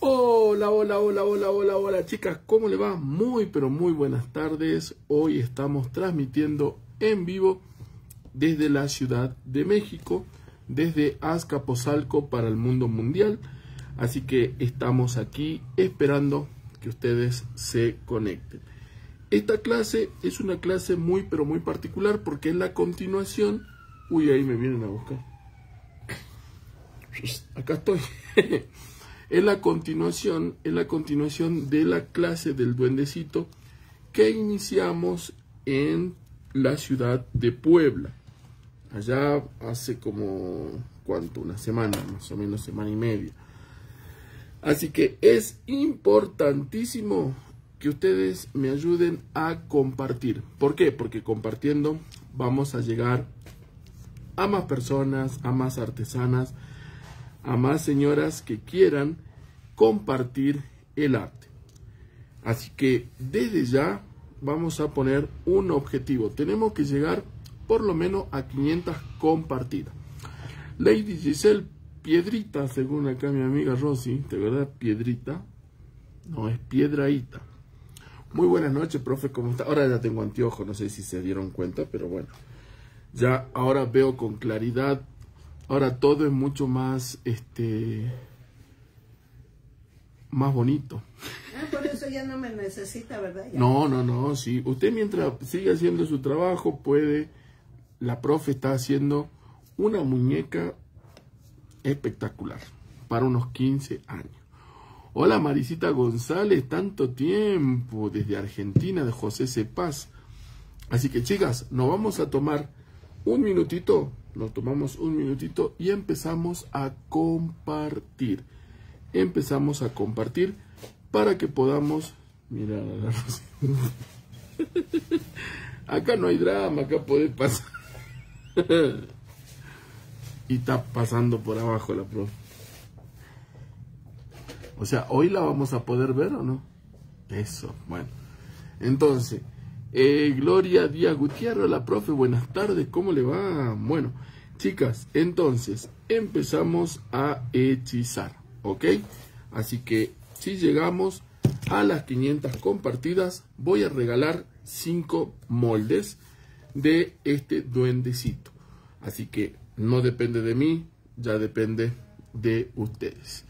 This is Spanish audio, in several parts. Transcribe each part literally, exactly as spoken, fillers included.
Hola, hola, hola, hola, hola, hola, chicas, ¿cómo le va? Muy, pero muy buenas tardes. Hoy estamos transmitiendo en vivo desde la Ciudad de México, desde Azcapotzalco para el mundo mundial. Así que estamos aquí esperando que ustedes se conecten. Esta clase es una clase muy, pero muy particular porque es la continuación. Uy, ahí me vienen a buscar. Acá estoy. Es la continuación, es la continuación de la clase del duendecito que iniciamos en la ciudad de Puebla. Allá hace como, ¿cuánto? Una semana, más o menos semana y media. Así que es importantísimo que ustedes me ayuden a compartir. ¿Por qué? Porque compartiendo vamos a llegar a más personas, a más artesanas, a más señoras que quieran compartir el arte. Así que desde ya vamos a poner un objetivo. Tenemos que llegar por lo menos a quinientas compartidas. Lady Giselle Piedrita, según acá mi amiga Rosy, ¿de verdad Piedrita? No, es Piedraíta. Muy buenas noches, profe, ¿cómo está? Ahora ya tengo anteojos, no sé si se dieron cuenta, pero bueno. Ya ahora veo con claridad. Ahora todo es mucho más, este, más bonito. Ah, por eso ya no me necesita, ¿verdad? Ya. No, no, no, sí. Usted mientras sigue haciendo su trabajo puede, la profe está haciendo una muñeca espectacular para unos quince años. Hola Marisita González, tanto tiempo desde Argentina, de José Cepaz. Así que chicas, nos vamos a tomar un minutito. Nos tomamos un minutito y empezamos a compartir. Empezamos a compartir para que podamos... Mira, acá no hay drama, acá puede pasar. Y está pasando por abajo la profe. O sea, ¿hoy la vamos a poder ver o no? Eso, bueno. Entonces... Eh, Gloria Díaz Gutiérrez, la profe, buenas tardes, ¿cómo le va? Bueno, chicas, entonces empezamos a hechizar, ¿ok? Así que si llegamos a las quinientas compartidas, voy a regalar cinco moldes de este duendecito. Así que no depende de mí, ya depende de ustedes.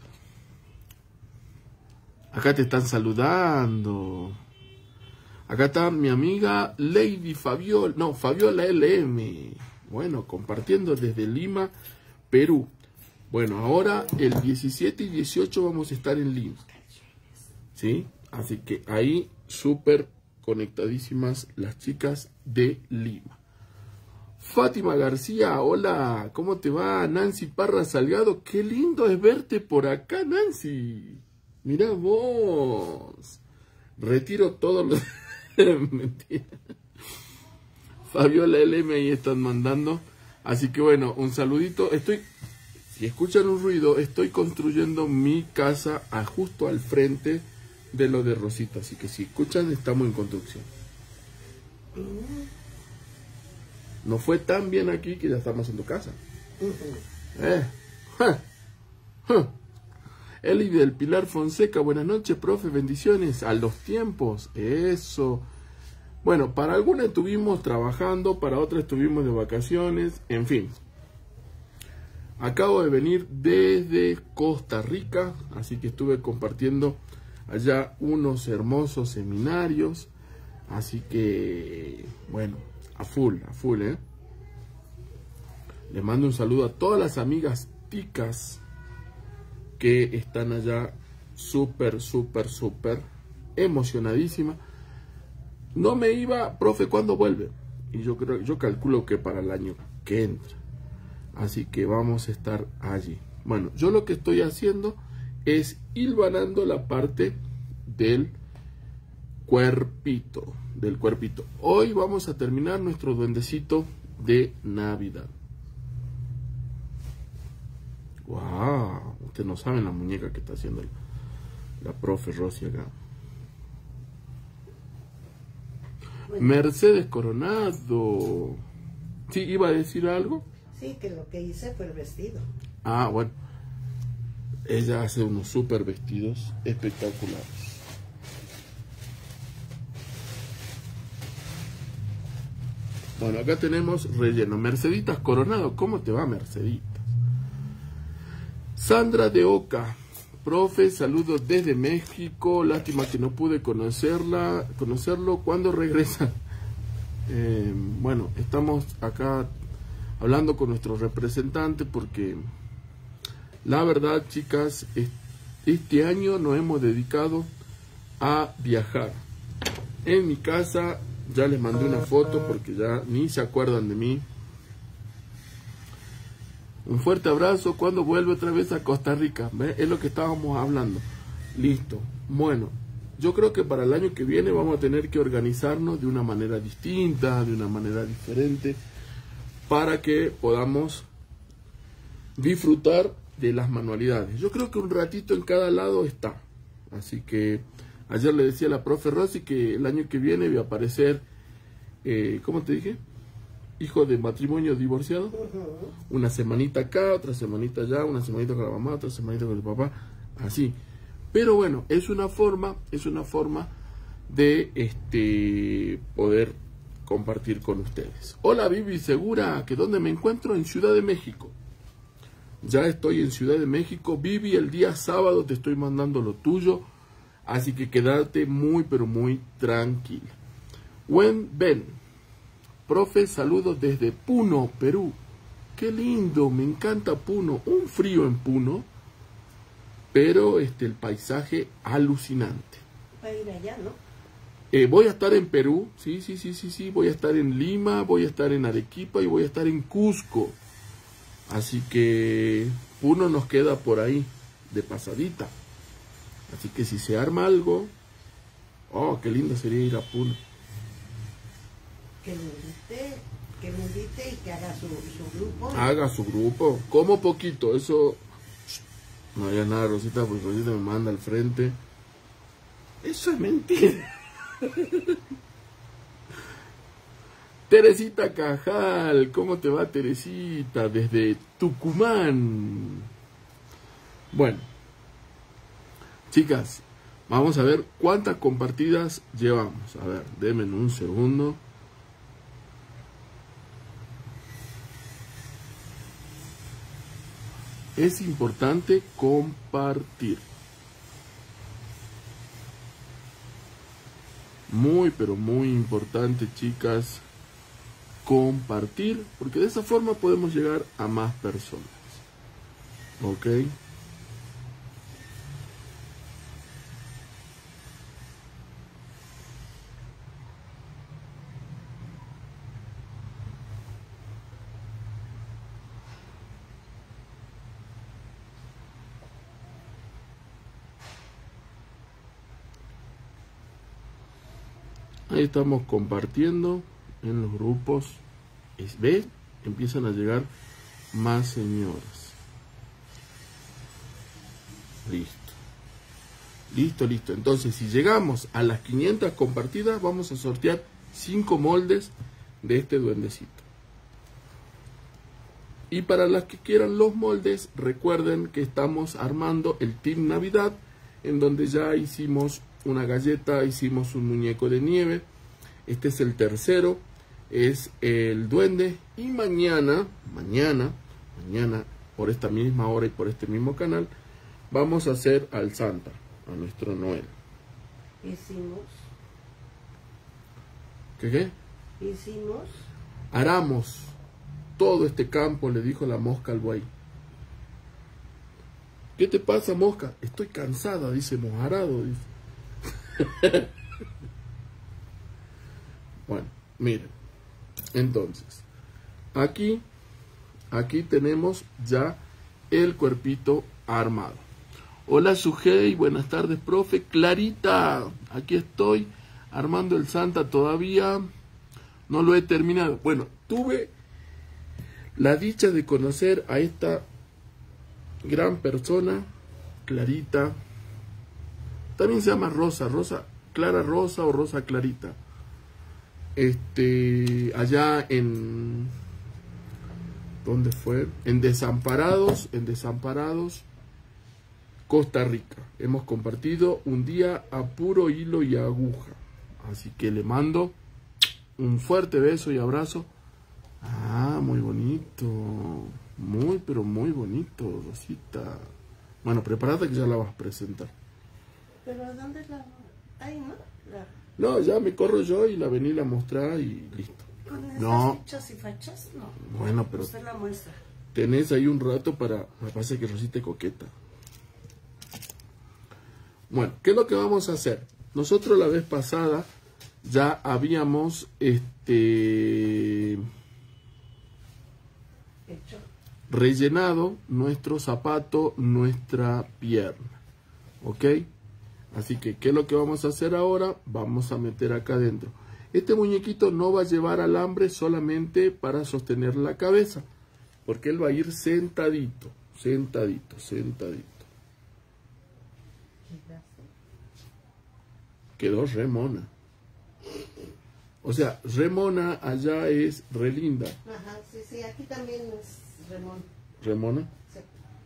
Acá te están saludando. Acá está mi amiga Lady Fabiola, no, Fabiola L M. Bueno, compartiendo desde Lima, Perú. Bueno, ahora el diecisiete y dieciocho vamos a estar en Lima. ¿Sí? Así que ahí súper conectadísimas las chicas de Lima. Fátima García, hola, ¿cómo te va? Nancy Parra Salgado, qué lindo es verte por acá, Nancy. Mirá vos. Retiro todos los... Mentira. Fabiola L M ahí están mandando. Así que bueno, un saludito. Estoy, si escuchan un ruido, estoy construyendo mi casa a, justo al frente de lo de Rosita. Así que si escuchan, estamos en construcción. No fue tan bien aquí que ya estamos en tu casa. Eh. Ja. Ja. Eli del Pilar Fonseca, buenas noches, profe, bendiciones, a los tiempos, eso. Bueno, para algunas estuvimos trabajando, para otras estuvimos de vacaciones, en fin. Acabo de venir desde Costa Rica, así que estuve compartiendo allá unos hermosos seminarios, así que, bueno, a full, a full, ¿eh? Les mando un saludo a todas las amigas ticas que están allá súper, súper, súper emocionadísima. No me iba, profe, ¿cuándo vuelve? Y yo creo, yo calculo que para el año que entra. Así que vamos a estar allí. Bueno, yo lo que estoy haciendo es hilvanando la parte del cuerpito, del cuerpito. Hoy vamos a terminar nuestro duendecito de Navidad. Wow, ustedes no saben la muñeca que está haciendo la, la profe Rosy acá. Bueno. Mercedes Coronado. ¿Sí iba a decir algo? Sí, que lo que hice fue el vestido. Ah, bueno. Ella hace unos super vestidos espectaculares. Bueno, acá tenemos relleno. Merceditas Coronado. ¿Cómo te va, Merceditas? Sandra de Oca. Profe, saludos desde México. Lástima que no pude conocerla, conocerlo. ¿Cuándo regresa? Eh, bueno, estamos acá hablando con nuestro representante porque la verdad, chicas, este año nos hemos dedicado a viajar. En mi casa ya les mandé una foto porque ya ni se acuerdan de mí. Un fuerte abrazo. Cuando vuelve otra vez a Costa Rica, ¿ve? Es lo que estábamos hablando. Listo. Bueno, yo creo que para el año que viene vamos a tener que organizarnos de una manera distinta, de una manera diferente, para que podamos disfrutar de las manualidades. Yo creo que un ratito en cada lado está. Así que ayer le decía a la profe Rosy que el año que viene voy a aparecer, eh, ¿cómo te dije? Hijo de matrimonio divorciado. Uh-huh. Una semanita acá, otra semanita allá, una semanita con la mamá, otra semanita con el papá, así. Pero bueno, es una forma, es una forma de este poder compartir con ustedes. Hola Vivi, segura que dónde me encuentro, en Ciudad de México. Ya estoy en Ciudad de México. Vivi, el día sábado te estoy mandando lo tuyo, así que quédate muy pero muy tranquila. Wen Ben. Profe, saludos desde Puno, Perú. Qué lindo, me encanta Puno. Un frío en Puno, pero este el paisaje alucinante. Va a ir allá, ¿no? Eh, voy a estar en Perú, sí, sí, sí, sí, sí. Voy a estar en Lima, voy a estar en Arequipa y voy a estar en Cusco. Así que Puno nos queda por ahí, de pasadita. Así que si se arma algo, oh, qué lindo sería ir a Puno. Que me invite, que me invite y que haga su, su grupo. Haga su grupo, como poquito, eso no haya nada, Rosita, porque Rosita me manda al frente. Eso es mentira. Teresita Cajal, ¿cómo te va, Teresita? Desde Tucumán. Bueno, chicas, vamos a ver cuántas compartidas llevamos. A ver, denme un segundo. Es importante compartir. Muy, pero muy importante, chicas, compartir, porque de esa forma podemos llegar a más personas. ¿Ok? Ahí estamos compartiendo en los grupos. ¿Ves? Empiezan a llegar más señoras. Listo. Listo, listo. Entonces, si llegamos a las quinientas compartidas, vamos a sortear cinco moldes de este duendecito. Y para las que quieran los moldes, recuerden que estamos armando el Team Navidad, en donde ya hicimos una galleta, hicimos un muñeco de nieve. Este es el tercero, es el duende. Y mañana, mañana, mañana, por esta misma hora y por este mismo canal, vamos a hacer al Santa, a nuestro Noel. Hicimos. ¿Qué qué? Hicimos. Aramos todo este campo, le dijo la mosca al buey. ¿Qué te pasa, mosca? Estoy cansada, dice Mojarado, dice. Bueno, miren, entonces aquí aquí tenemos ya el cuerpito armado. Hola Sujei, buenas tardes, profe. Clarita, aquí estoy armando el Santa, todavía no lo he terminado. Bueno, tuve la dicha de conocer a esta gran persona, Clarita. También se llama Rosa, Rosa, Clara Rosa o Rosa Clarita. Este, allá en, ¿dónde fue? En Desamparados, en Desamparados, Costa Rica. Hemos compartido un día a puro hilo y aguja. Así que le mando un fuerte beso y abrazo. Ah, muy bonito. Muy, pero muy bonito, Rosita. Bueno, prepárate que ya la vas a presentar. ¿Pero dónde la...? Ahí, ¿no? La... No, ya me corro yo y la vení a mostrar y listo. ¿Con esas No. fichas y fachas? No. Bueno, pero Usted la muestra. tenés ahí un rato para... Me parece que Rosita es coqueta. Bueno, ¿qué es lo que vamos a hacer? Nosotros la vez pasada ya habíamos este Hecho. rellenado nuestro zapato, nuestra pierna. ¿Ok? Así que, ¿qué es lo que vamos a hacer ahora? Vamos a meter acá adentro. Este muñequito no va a llevar alambre solamente para sostener la cabeza, porque él va a ir sentadito, sentadito, sentadito. Quedó re mona. O sea, re mona allá es re linda. Ajá, sí, sí, aquí también es remón. ¿Re mona? Sí.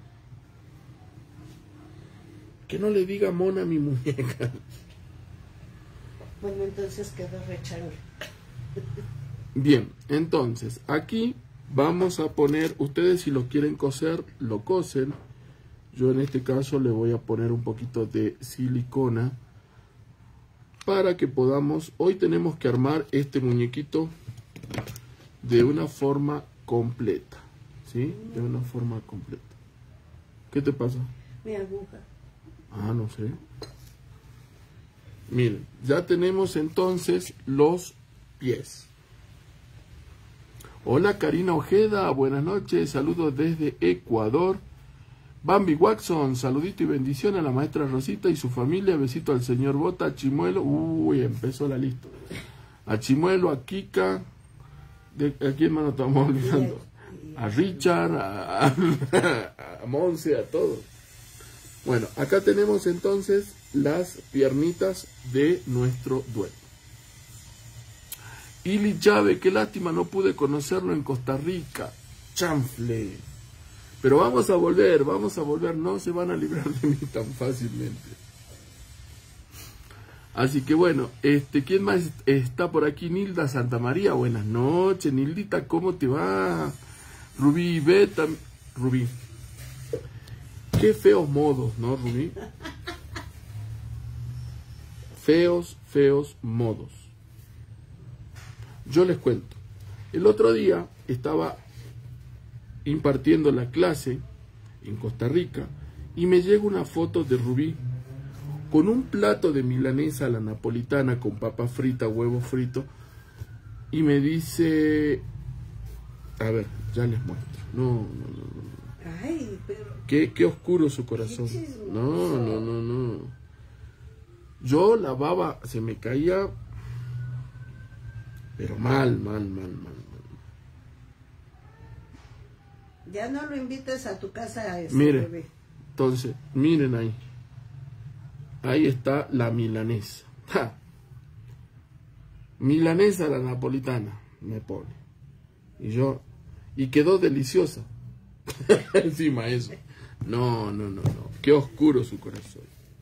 Que no le diga mona a mi muñeca. Bueno, entonces quedó re chango. Bien, entonces, aquí vamos a poner, ustedes si lo quieren coser, lo cosen. Yo en este caso le voy a poner un poquito de silicona para que podamos, hoy tenemos que armar este muñequito de una forma completa, ¿sí? De una forma completa. ¿Qué te pasa? Mi aguja. Ah, no sé. Miren, ya tenemos entonces los pies. Hola Karina Ojeda, buenas noches, saludos desde Ecuador. Bambi Watson, saludito y bendición a la maestra Rosita y su familia, besito al señor Bota, a Chimuelo, uy, empezó la lista. A Chimuelo, a Kika, ¿de, ¿a quién más nos estamos olvidando? A Richard, a, a, a Monse, a todos. Bueno, acá tenemos entonces las piernitas de nuestro dueño. Ili Chávez, qué lástima, no pude conocerlo en Costa Rica. Chanfle. Pero vamos a volver, vamos a volver, no se van a librar de mí tan fácilmente. Así que bueno, este, ¿quién más está por aquí? Nilda Santamaría, buenas noches, Nildita, ¿cómo te va? Rubí Beta, Rubí. Qué feos modos, ¿no, Rubí? Feos, feos modos. Yo les cuento. El otro día estaba impartiendo la clase en Costa Rica y me llega una foto de Rubí con un plato de milanesa a la napolitana con papa frita, huevo frito y me dice, a ver, ya les muestro. No, no, no, no. Ay, pero... Qué, qué oscuro su corazón. No, no, no, no. Yo la baba se me caía, pero mal, mal, mal, mal. Ya no lo invites a tu casa a ese Mire, bebé. Entonces, miren ahí. Ahí está la milanesa. ¡Ja! Milanesa a la napolitana, me pone. Y yo, y quedó deliciosa. Encima eso. No, no, no, no. Qué oscuro su corazón.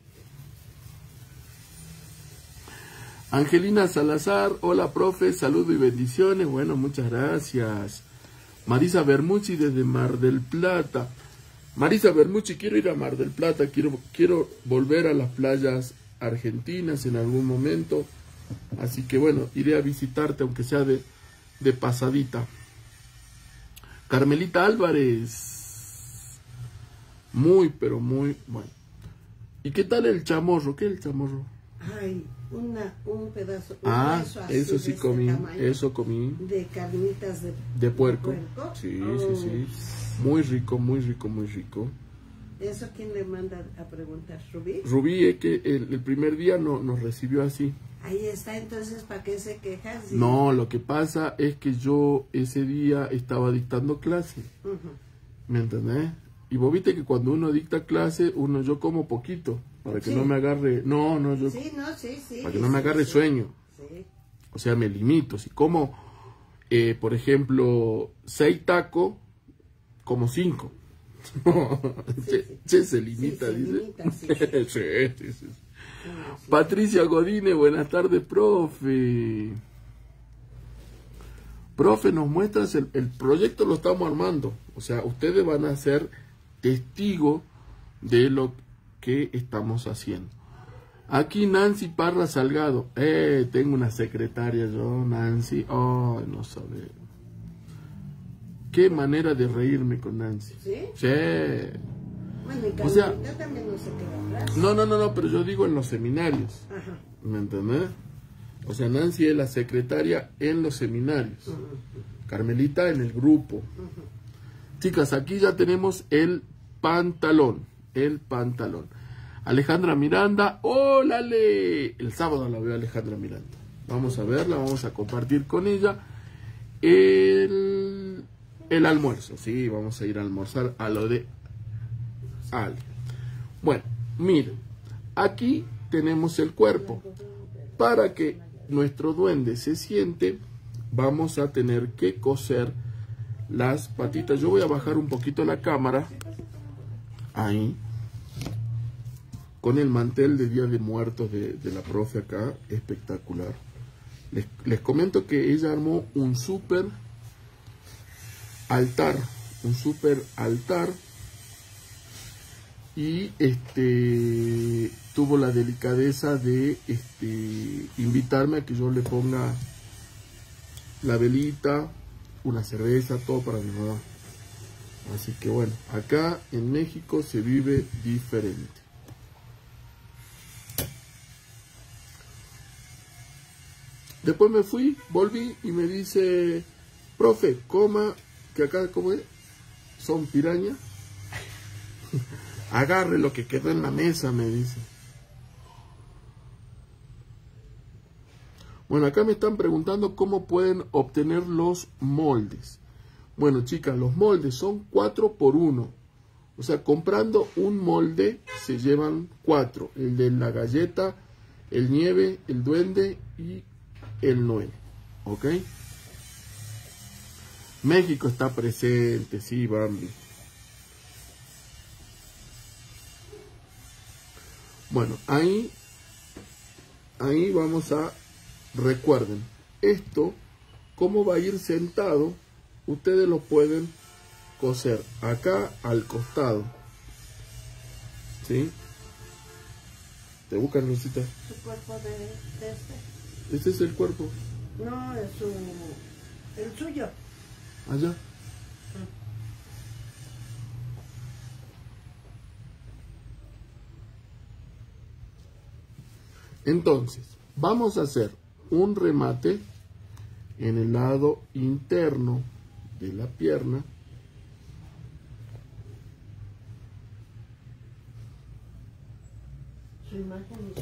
Angelina Salazar, hola profe, saludo y bendiciones. Bueno, muchas gracias. Marisa Bermucci desde Mar del Plata. Marisa Bermucci, quiero ir a Mar del Plata, quiero, quiero volver a las playas argentinas en algún momento. Así que bueno, iré a visitarte, aunque sea de, de pasadita. Carmelita Álvarez. Muy, pero muy bueno. ¿Y qué tal el chamorro? ¿Qué es el chamorro? Ay, una, un pedazo. Un Ah, así eso sí de comí, este tamaño, eso comí. De carnitas de, De puerco. de puerco. Sí, Oh. sí, sí. Muy rico, muy rico, muy rico. ¿Eso quién le manda a preguntar? ¿Rubí? Rubí es que el, el primer día no, nos recibió así. Ahí está, entonces, ¿para qué se queja? Sí. No, lo que pasa es que yo ese día estaba dictando clase. Uh-huh. ¿Me entendés? Y vos viste que cuando uno dicta clase, uno yo como poquito, para que Sí. no me agarre... No, no, yo... Sí, no, sí, sí. Para que no me agarre sí, sueño. Sí. O sea, me limito. Si como, eh, por ejemplo, seis tacos, como cinco. che, sí. che, se limita, Sí, se dice. limita, sí. sí, sí, sí. Ah, sí. Patricia Godine, buenas tardes, profe. Profe, nos muestras el, el proyecto, lo estamos armando. O sea, ustedes van a ser testigos de lo que estamos haciendo. Aquí Nancy Parra Salgado. Eh, tengo una secretaria yo, Nancy. Oh, no sabe. Qué manera de reírme con Nancy. ¿Sí? Sí. Bueno, en O sea, Carmelita también no se queda atrás. No, no, no, no, pero yo digo en los seminarios. Ajá. ¿Me entendés? O sea, Nancy es la secretaria en los seminarios. Uh-huh. Carmelita en el grupo. Uh-huh. Chicas, aquí ya tenemos el pantalón. El pantalón. Alejandra Miranda. ¡Hola, Le! El sábado la veo a Alejandra Miranda. Vamos a verla, vamos a compartir con ella el, el almuerzo. Sí, vamos a ir a almorzar a lo de Ale. Bueno, miren. Aquí tenemos el cuerpo. Para que nuestro duende se siente, vamos a tener que coser las patitas. Yo voy a bajar un poquito la cámara. Ahí. Con el mantel de Día de Muertos de, de la profe acá. Espectacular. Les, les comento que ella armó un súper altar. Un súper altar. Y este tuvo la delicadeza de este invitarme a que yo le ponga la velita, una cerveza, todo para mi mamá. Así que bueno, acá en México se vive diferente. Después me fui, volví y me dice, profe, coma, que acá como es, son pirañas. Agarre lo que quedó en la mesa, me dice. Bueno, acá me están preguntando cómo pueden obtener los moldes. Bueno, chicas, los moldes son cuatro por uno. O sea, comprando un molde se llevan cuatro. El de la galleta, el nieve, el duende y el Noel. ¿Ok? México está presente, sí, Bambi. Bueno, ahí, ahí vamos a, recuerden, esto, cómo va a ir sentado, ustedes lo pueden coser acá al costado, ¿sí? ¿Te buscan, Rosita? ¿Su cuerpo de, de este? Este es el cuerpo. No, es su, el suyo. Allá. Entonces, vamos a hacer un remate en el lado interno de la pierna. Su imagen y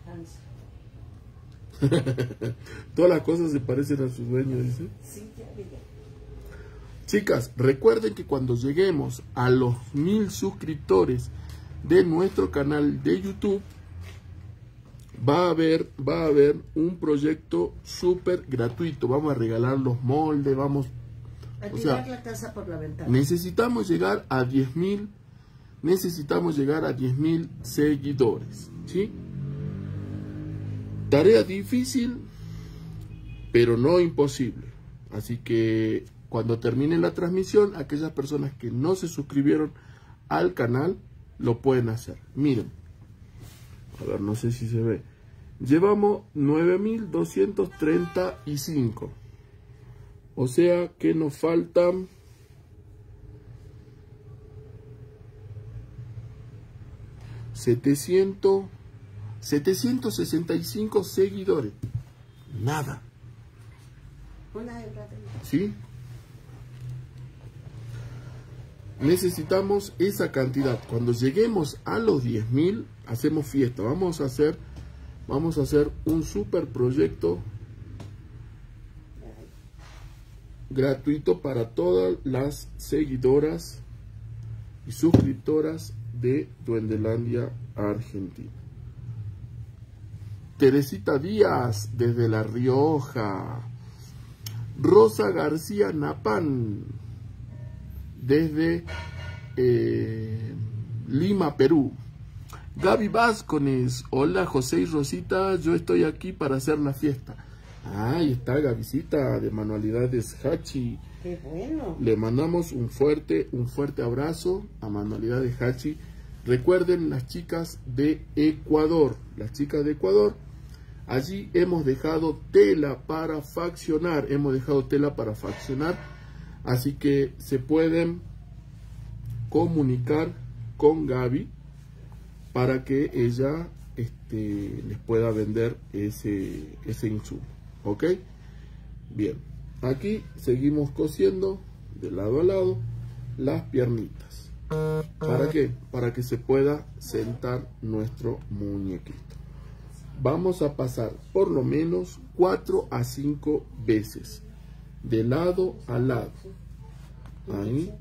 su semejanza. Todas las cosas se parecen a su dueño, dice. Sí, ya vi. Chicas, recuerden que cuando lleguemos a los mil suscriptores de nuestro canal de YouTube, va a haber, va a haber un proyecto súper gratuito. Vamos a regalar los moldes, vamos... A o tirar sea, la casa por la ventana. necesitamos llegar a diez mil, necesitamos llegar a diez mil seguidores, ¿sí? Tarea difícil, pero no imposible. Así que cuando termine la transmisión, aquellas personas que no se suscribieron al canal, lo pueden hacer. Miren, a ver, no sé si se ve. Llevamos nueve mil doscientos treinta y cinco. O sea que nos faltan setecientos, setecientos sesenta y cinco seguidores. Nada. Una hembra de... ¿Sí? Necesitamos esa cantidad. Cuando lleguemos a los diez mil, hacemos fiesta. Vamos a hacer, vamos a hacer un super proyecto gratuito para todas las seguidoras y suscriptoras de Duendelandia Argentina. Teresita Díaz desde La Rioja. Rosa García Napán desde eh, Lima, Perú. Gaby Vázquez, hola José y Rosita, yo estoy aquí para hacer la fiesta. Ah, ahí está Gavisita de Manualidades Hachi. Qué bueno. Le mandamos un fuerte, un fuerte abrazo a Manualidades Hachi. Recuerden, las chicas de Ecuador, las chicas de Ecuador, allí hemos dejado tela para faccionar, hemos dejado tela para faccionar, así que se pueden comunicar con Gaby para que ella este, les pueda vender ese, ese insumo, ¿ok? Bien, aquí seguimos cosiendo de lado a lado las piernitas. ¿Para qué? Para que se pueda sentar nuestro muñequito. Vamos a pasar por lo menos cuatro a cinco veces, de lado a lado. Ahí.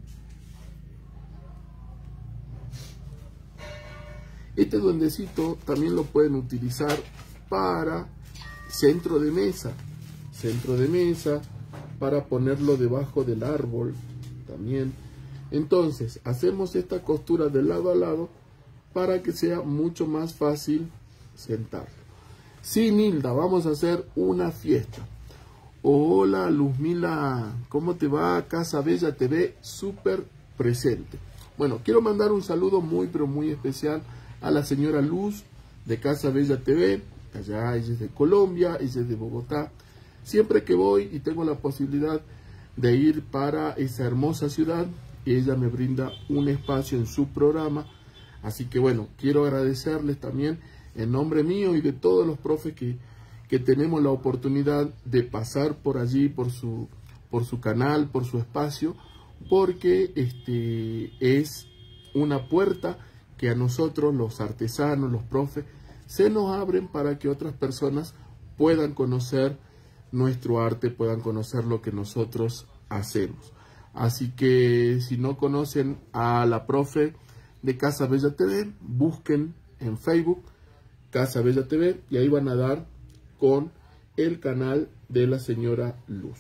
Este duendecito también lo pueden utilizar para centro de mesa, centro de mesa, para ponerlo debajo del árbol también. Entonces, hacemos esta costura de lado a lado para que sea mucho más fácil sentarlo. Sí, Nilda, vamos a hacer una fiesta. Hola, Luzmila, ¿cómo te va? Casa Bella T V, súper presente. Bueno, quiero mandar un saludo muy, pero muy especial a la señora Luz de Casa Bella T V, allá ella es de Colombia, ella es de Bogotá. Siempre que voy y tengo la posibilidad de ir para esa hermosa ciudad, ella me brinda un espacio en su programa. Así que bueno, quiero agradecerles también en nombre mío y de todos los profes que, que tenemos la oportunidad de pasar por allí, por su, por su canal, por su espacio, porque este, es una puerta que a nosotros, los artesanos, los profes, se nos abren para que otras personas puedan conocer nuestro arte, puedan conocer lo que nosotros hacemos. Así que si no conocen a la profe de Casa Bella T V, busquen en Facebook Casa Bella T V y ahí van a dar con el canal de la señora Luz.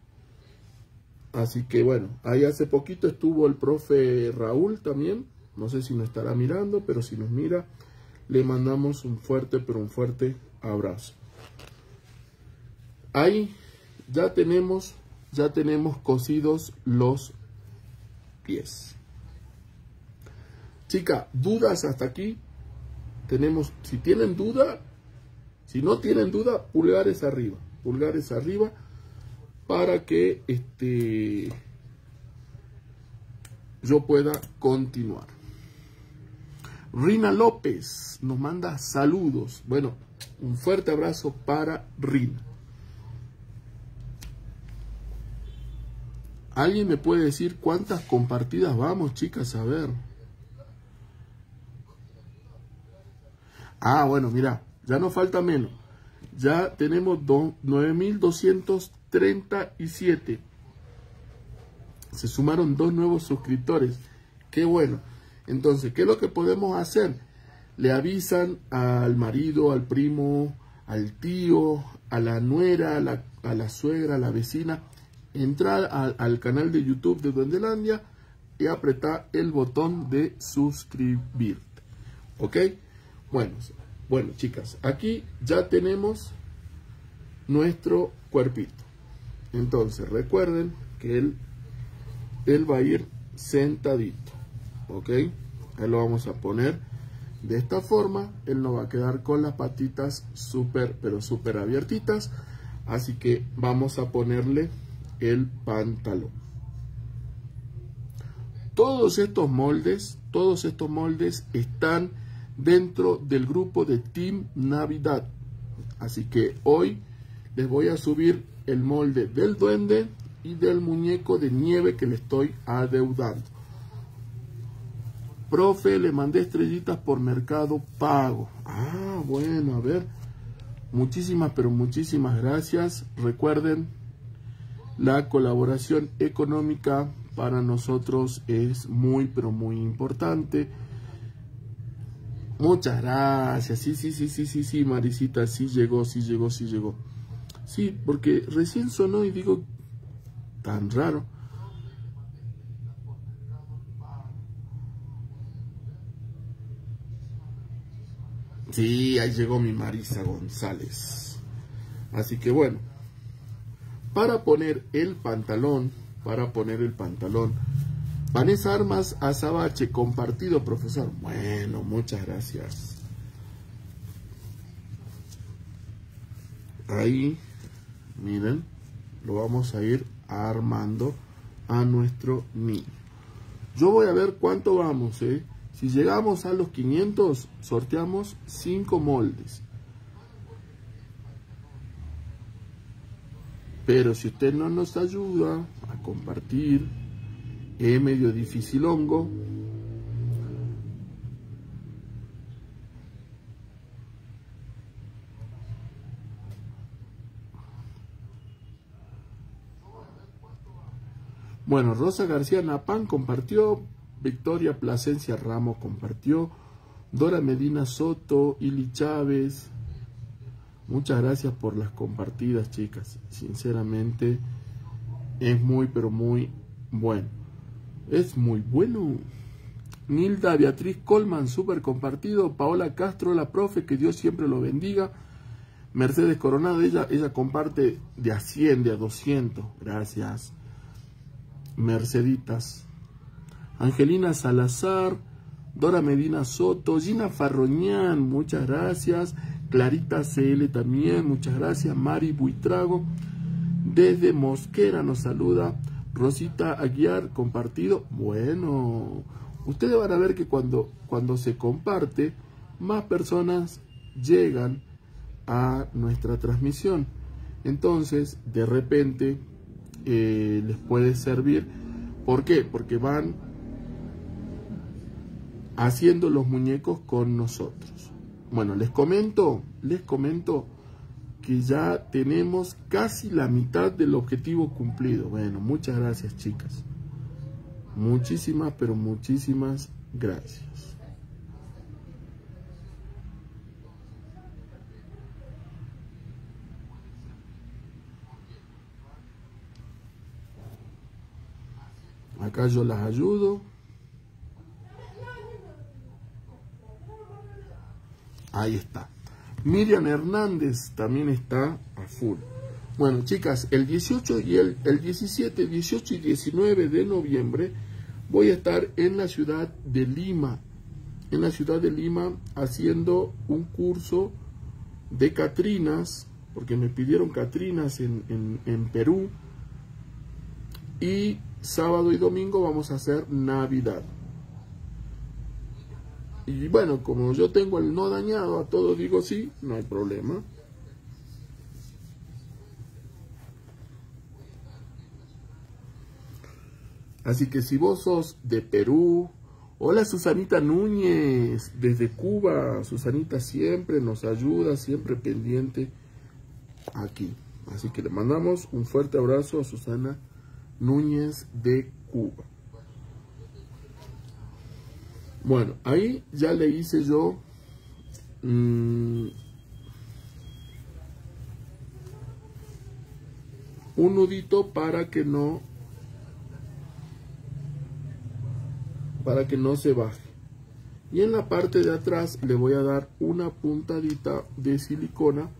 Así que bueno, ahí hace poquito estuvo el profe Raúl también. No sé si nos estará mirando, pero si nos mira, le mandamos un fuerte, pero un fuerte abrazo. Ahí ya tenemos, ya tenemos cosidos los pies. Chica, ¿dudas hasta aquí? Tenemos, si tienen duda, si no tienen duda, pulgares arriba, pulgares arriba, para que este, yo pueda continuar. Rina López nos manda saludos. Bueno, un fuerte abrazo para Rina. ¿Alguien me puede decir cuántas compartidas vamos, chicas? A ver. Ah, bueno, mira, ya nos falta menos. Ya tenemos nueve mil doscientos treinta y siete. Se sumaron dos nuevos suscriptores. Qué bueno. Entonces, ¿qué es lo que podemos hacer? Le avisan al marido, al primo, al tío, a la nuera, a la, a la suegra, a la vecina. Entrar a, al canal de YouTube de Duendelandia y apretar el botón de suscribirte. ¿Ok? Bueno, bueno, chicas, aquí ya tenemos nuestro cuerpito. Entonces, recuerden que él, él va a ir sentadito. ¿Ok? Ahí lo vamos a poner de esta forma. Él no va a quedar con las patitas súper, pero súper abiertitas. Así que vamos a ponerle el pantalón. Todos estos moldes, todos estos moldes están dentro del grupo de Team Navidad. Así que hoy les voy a subir el molde del duende y del muñeco de nieve que le estoy adeudando. Profe, le mandé estrellitas por Mercado Pago. Ah, bueno, a ver. Muchísimas, pero muchísimas gracias. Recuerden, la colaboración económica para nosotros es muy, pero muy importante. Muchas gracias. Sí, sí, sí, sí, sí, sí, Marisita, sí llegó, sí llegó, sí llegó. Sí, porque recién sonó y digo, tan raro. Sí, ahí llegó mi Marisa González. Así que bueno, para poner el pantalón, para poner el pantalón, Vanessa Armas Azabache, compartido, profesor. Bueno, muchas gracias. Ahí, miren, lo vamos a ir armando a nuestro niño. Yo voy a ver cuánto vamos, ¿eh? Si llegamos a los quinientos, sorteamos cinco moldes. Pero si usted no nos ayuda a compartir, es medio difícil hongo. Bueno, Rosa García Napán compartió, Victoria Plasencia Ramos compartió, Dora Medina Soto, Ili Chávez. Muchas gracias por las compartidas, chicas. Sinceramente, es muy, pero muy bueno. Es muy bueno. Nilda Beatriz Colman, súper compartido. Paola Castro, la profe, que Dios siempre lo bendiga. Mercedes Coronado, ella, ella comparte de a cien, de a doscientos. Gracias. Merceditas. Angelina Salazar, Dora Medina Soto, Gina Farroñán, muchas gracias. Clarita C L también, muchas gracias. Mari Buitrago, desde Mosquera nos saluda. Rosita Aguiar, compartido. Bueno, ustedes van a ver que cuando, cuando se comparte, más personas llegan a nuestra transmisión. Entonces, de repente, eh, les puede servir. ¿Por qué? Porque van haciendo los muñecos con nosotros. Bueno, les comento, les comento que ya tenemos casi la mitad del objetivo cumplido. Bueno, muchas gracias, chicas. Muchísimas, pero muchísimas gracias. Acá yo las ayudo. Ahí está. Miriam Hernández también está a full. Bueno, chicas, el dieciocho y el, el diecisiete, dieciocho y diecinueve de noviembre voy a estar en la ciudad de Lima. En la ciudad de Lima haciendo un curso de Catrinas, porque me pidieron Catrinas en, en, en Perú. Y sábado y domingo vamos a hacer Navidad. Y bueno, como yo tengo el no dañado, a todo digo sí, no hay problema. Así que si vos sos de Perú, hola Susanita Núñez, desde Cuba. Susanita siempre nos ayuda, siempre pendiente aquí. Así que le mandamos un fuerte abrazo a Susana Núñez de Cuba. Bueno, ahí ya le hice yo mmm, un nudito para que no para que no se baje. Y en la parte de atrás le voy a dar una puntadita de silicona,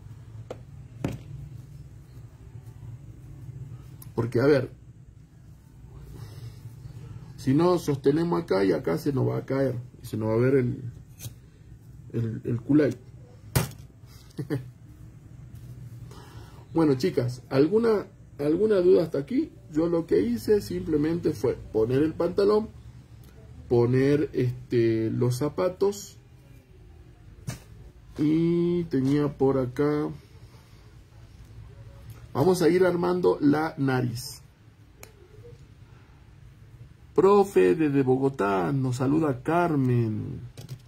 porque a ver, si no sostenemos acá y acá se nos va a caer y se nos va a ver el, el, el culay. Bueno, chicas, ¿alguna, ¿alguna duda hasta aquí? Yo lo que hice simplemente fue poner el pantalón, poner este, los zapatos y tenía por acá. Vamos a ir armando la nariz. Profe, desde Bogotá, nos saluda Carmen.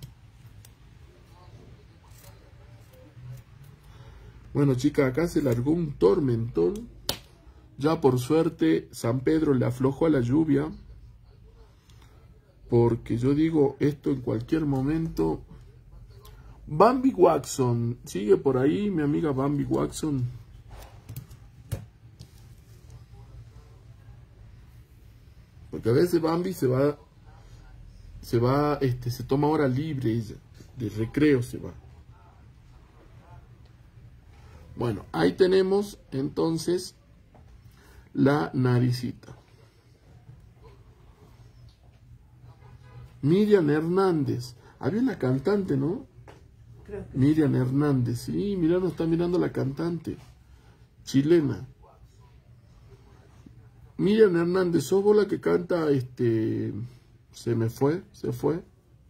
Bueno, chicas, acá se largó un tormentón. Ya por suerte, San Pedro le aflojó a la lluvia. Porque yo digo, esto en cualquier momento. Bambi Watson, sigue por ahí mi amiga Bambi Watson. Porque a veces Bambi se va, se va, este, se toma hora libre ella, de recreo se va. Bueno, ahí tenemos entonces la naricita. Miriam Hernández. Había una cantante, ¿no? Creo que Miriam Hernández. Sí, mira, nos está mirando la cantante. Chilena. Miriam Hernández, ¿sos vos la que canta este... Se me fue, se fue?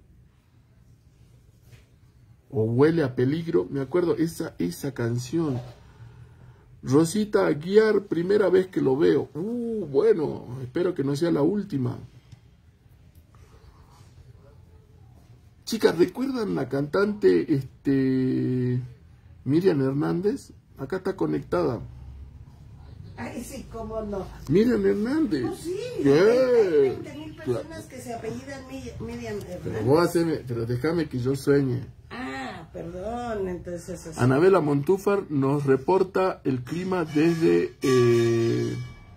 O Huele a peligro. Me acuerdo esa, esa canción. Rosita Aguiar, primera vez que lo veo. Uh, bueno, espero que no sea la última. Chicas, ¿recuerdan la cantante este, Miriam Hernández? Acá está conectada. Ay, sí, cómo no. Miriam Hernández. Oh, sí, Yeah. hay veinte mil personas que se apellidan Miriam Hernández. Pero vos haceme, pero déjame que yo sueñe. Ah, perdón, entonces... Así. Anabela Montúfar nos reporta el clima desde, eh,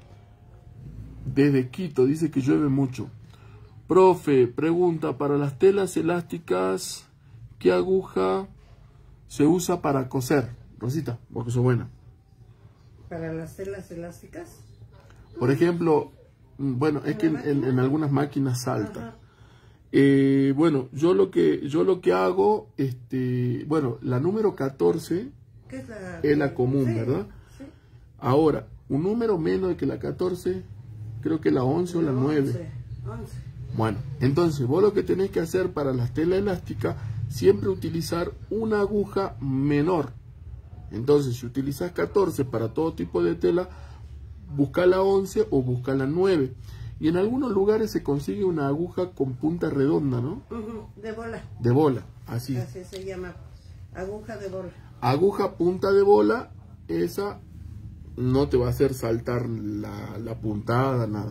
desde Quito. Dice que llueve mucho. Profe, pregunta, para las telas elásticas, ¿qué aguja se usa para coser? Rosita, porque sos buena. ¿Para las telas elásticas? Por ejemplo, bueno, es que en, en, en algunas máquinas salta. Eh, bueno, yo lo que yo lo que hago, este, bueno, la número catorce ¿Qué es la, es la común, sí, ¿verdad? Sí. Ahora, un número menos que la catorce, creo que la once o la nueve. once. Bueno, entonces vos lo que tenés que hacer para las telas elásticas, siempre utilizar una aguja menor. Entonces, si utilizas catorce para todo tipo de tela, busca la once o busca la nueve. Y en algunos lugares se consigue una aguja con punta redonda, ¿no? Uh-huh, de bola. De bola, así. Así se llama, aguja de bola. Aguja punta de bola, esa no te va a hacer saltar la, la puntada, nada.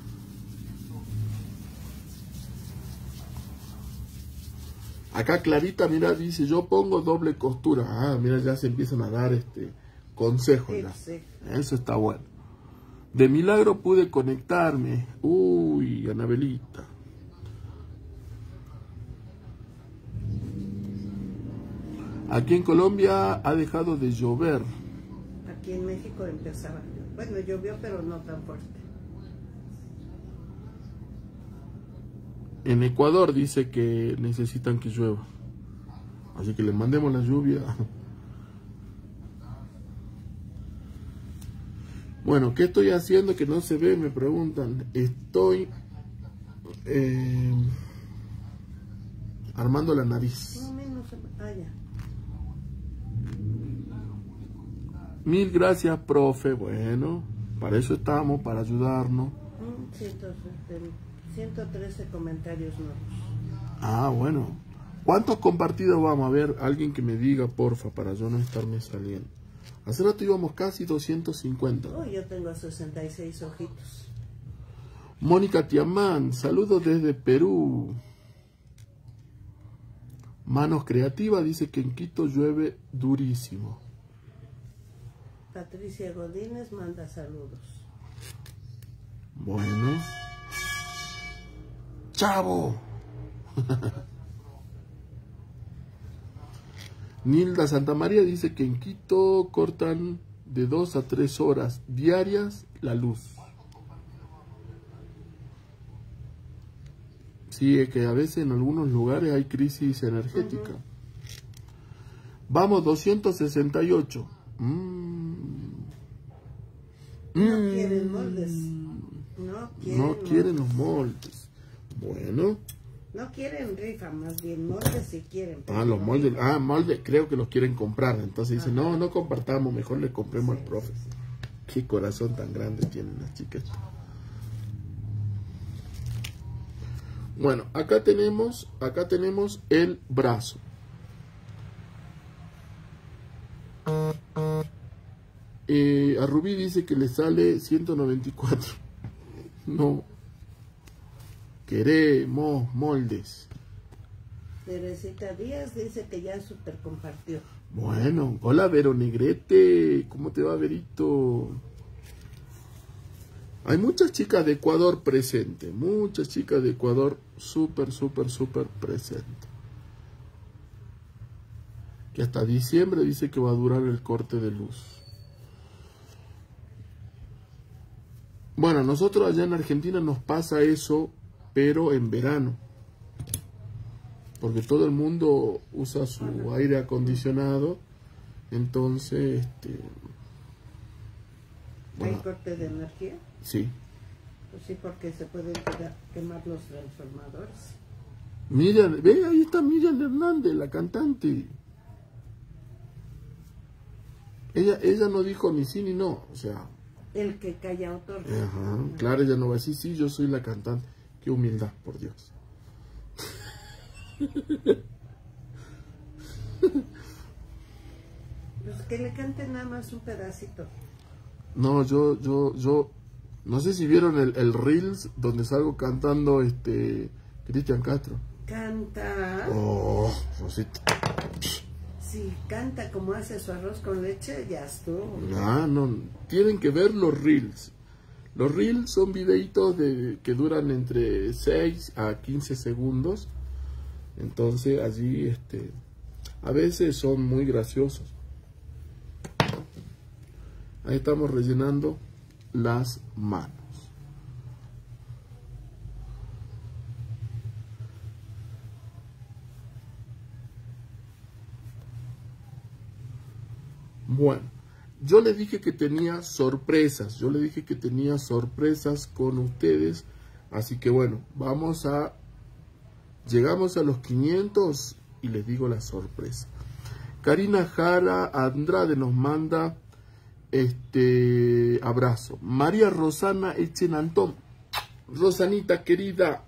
Acá Clarita, mira, dice, yo pongo doble costura. Ah, mira, ya se empiezan a dar este consejos. Ya. Sí, sí. Eso está bueno. De milagro pude conectarme. Uy, Anabelita. Aquí en Colombia ha dejado de llover. Aquí en México empezaba. Bueno, llovió, pero no tan fuerte. En Ecuador dice que necesitan que llueva. Así que les mandemos la lluvia. Bueno, ¿qué estoy haciendo que no se ve? Me preguntan. Estoy eh, armando la nariz. No, menos. Ah, ya. Mil gracias, profe. Bueno, para eso estamos, para ayudarnos. ciento trece comentarios nuevos. Ah, bueno. ¿Cuántos compartidos vamos a ver? Alguien que me diga, porfa, para yo no estarme saliendo. Hace rato íbamos casi doscientos cincuenta. Oh, yo tengo sesenta y seis ojitos. Mónica Tiamán, saludos desde Perú. Manos Creativas dice que en Quito llueve durísimo. Patricia Godínez manda saludos. Bueno. ¡Chavo! Nilda Santamaría dice que en Quito cortan de dos a tres horas diarias la luz. Sí, es que a veces en algunos lugares hay crisis energética. Uh-huh. Vamos, doscientos sesenta y ocho. Mm. No mm. quieren moldes. No quieren, no quieren moldes. los moldes. Bueno. No quieren rifa, más bien moldes si quieren. Ah, los moldes. Ah, moldes creo que los quieren comprar. Entonces dicen, no, no compartamos, mejor le compremos sí, al profe. Sí, sí. Qué corazón tan grande tienen las chicas. Bueno, acá tenemos, acá tenemos el brazo. Eh, a Rubí dice que le sale ciento noventa y cuatro. No. Queremos moldes. Teresita Díaz dice que ya super compartió. Bueno, hola Vero Negrete, ¿cómo te va, Verito? Hay muchas chicas de Ecuador presentes, muchas chicas de Ecuador súper, súper, súper presentes. que hasta diciembre dice que va a durar el corte de luz. Bueno, a nosotros allá en Argentina nos pasa eso, pero en verano. Porque todo el mundo usa su aire acondicionado. Entonces, este... bueno, ¿hay corte de energía? Sí. Pues sí, porque se pueden quemar los transformadores. Miriam, ve, ahí está Miriam Hernández, la cantante. Ella, ella no dijo ni sí ni no, o sea... El que calla otorga. Ajá, claro, ella no va a decir, sí, yo soy la cantante. Qué humildad, por Dios. Pues que le cante nada más un pedacito. No, yo, yo, yo... No sé si vieron el, el Reels donde salgo cantando este Cristian Castro. Canta. Oh, Rosita. Si canta como hace su arroz con leche, ya estuvo. No, no, tienen que ver los Reels. Los Reels son videitos de, que duran entre seis a quince segundos. Entonces allí este, a veces son muy graciosos. Ahí estamos rellenando las manos. Bueno, yo le dije que tenía sorpresas, yo le dije que tenía sorpresas con ustedes, así que bueno, vamos a, llegamos a los quinientos y les digo la sorpresa. Karina Jara Andrade nos manda este abrazo. María Rosana Echenantón, Rosanita querida,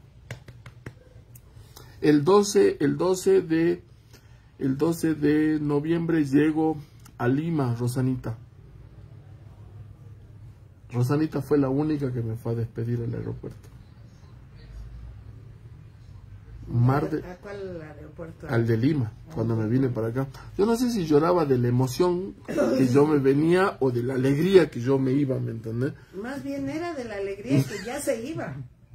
el doce, el doce de, el doce de noviembre llego a Lima, Rosanita. Rosanita fue la única que me fue a despedir al aeropuerto. Mar de, ¿A cuál aeropuerto? al de Lima, cuando me vine para acá. Yo no sé si lloraba de la emoción que yo me venía o de la alegría que yo me iba, ¿me entendés? Más bien era de la alegría que ya se iba.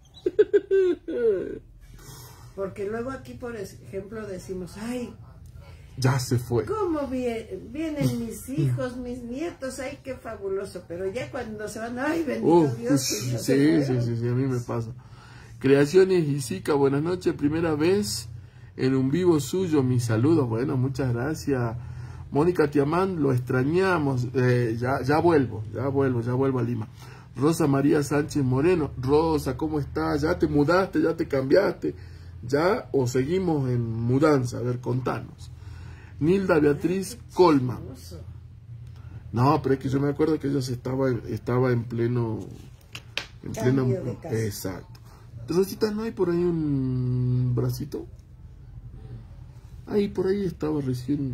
Porque luego aquí, por ejemplo, decimos, ay, ya se fue. ¿cómo vienen mis hijos, mis nietos? Ay, qué fabuloso. Pero ya cuando se van, ay, bendito Uh, Dios. sí, Que sí, sí, sí, sí, a mí me pasa. Creaciones Isica, buenas noches, primera vez en un vivo suyo, mis saludos, bueno, muchas gracias. Mónica Tiamán, lo extrañamos, eh, ya, ya vuelvo, ya vuelvo, ya vuelvo a Lima. Rosa María Sánchez Moreno, Rosa, ¿cómo estás? ¿Ya te mudaste, ya te cambiaste? ¿Ya o seguimos en mudanza? A ver, contanos. Nilda Beatriz Colma. No, pero es que yo me acuerdo que ella estaba, estaba en pleno... En pleno... Exacto. Rosita, ¿no hay por ahí un bracito? Ahí, por ahí estaba recién.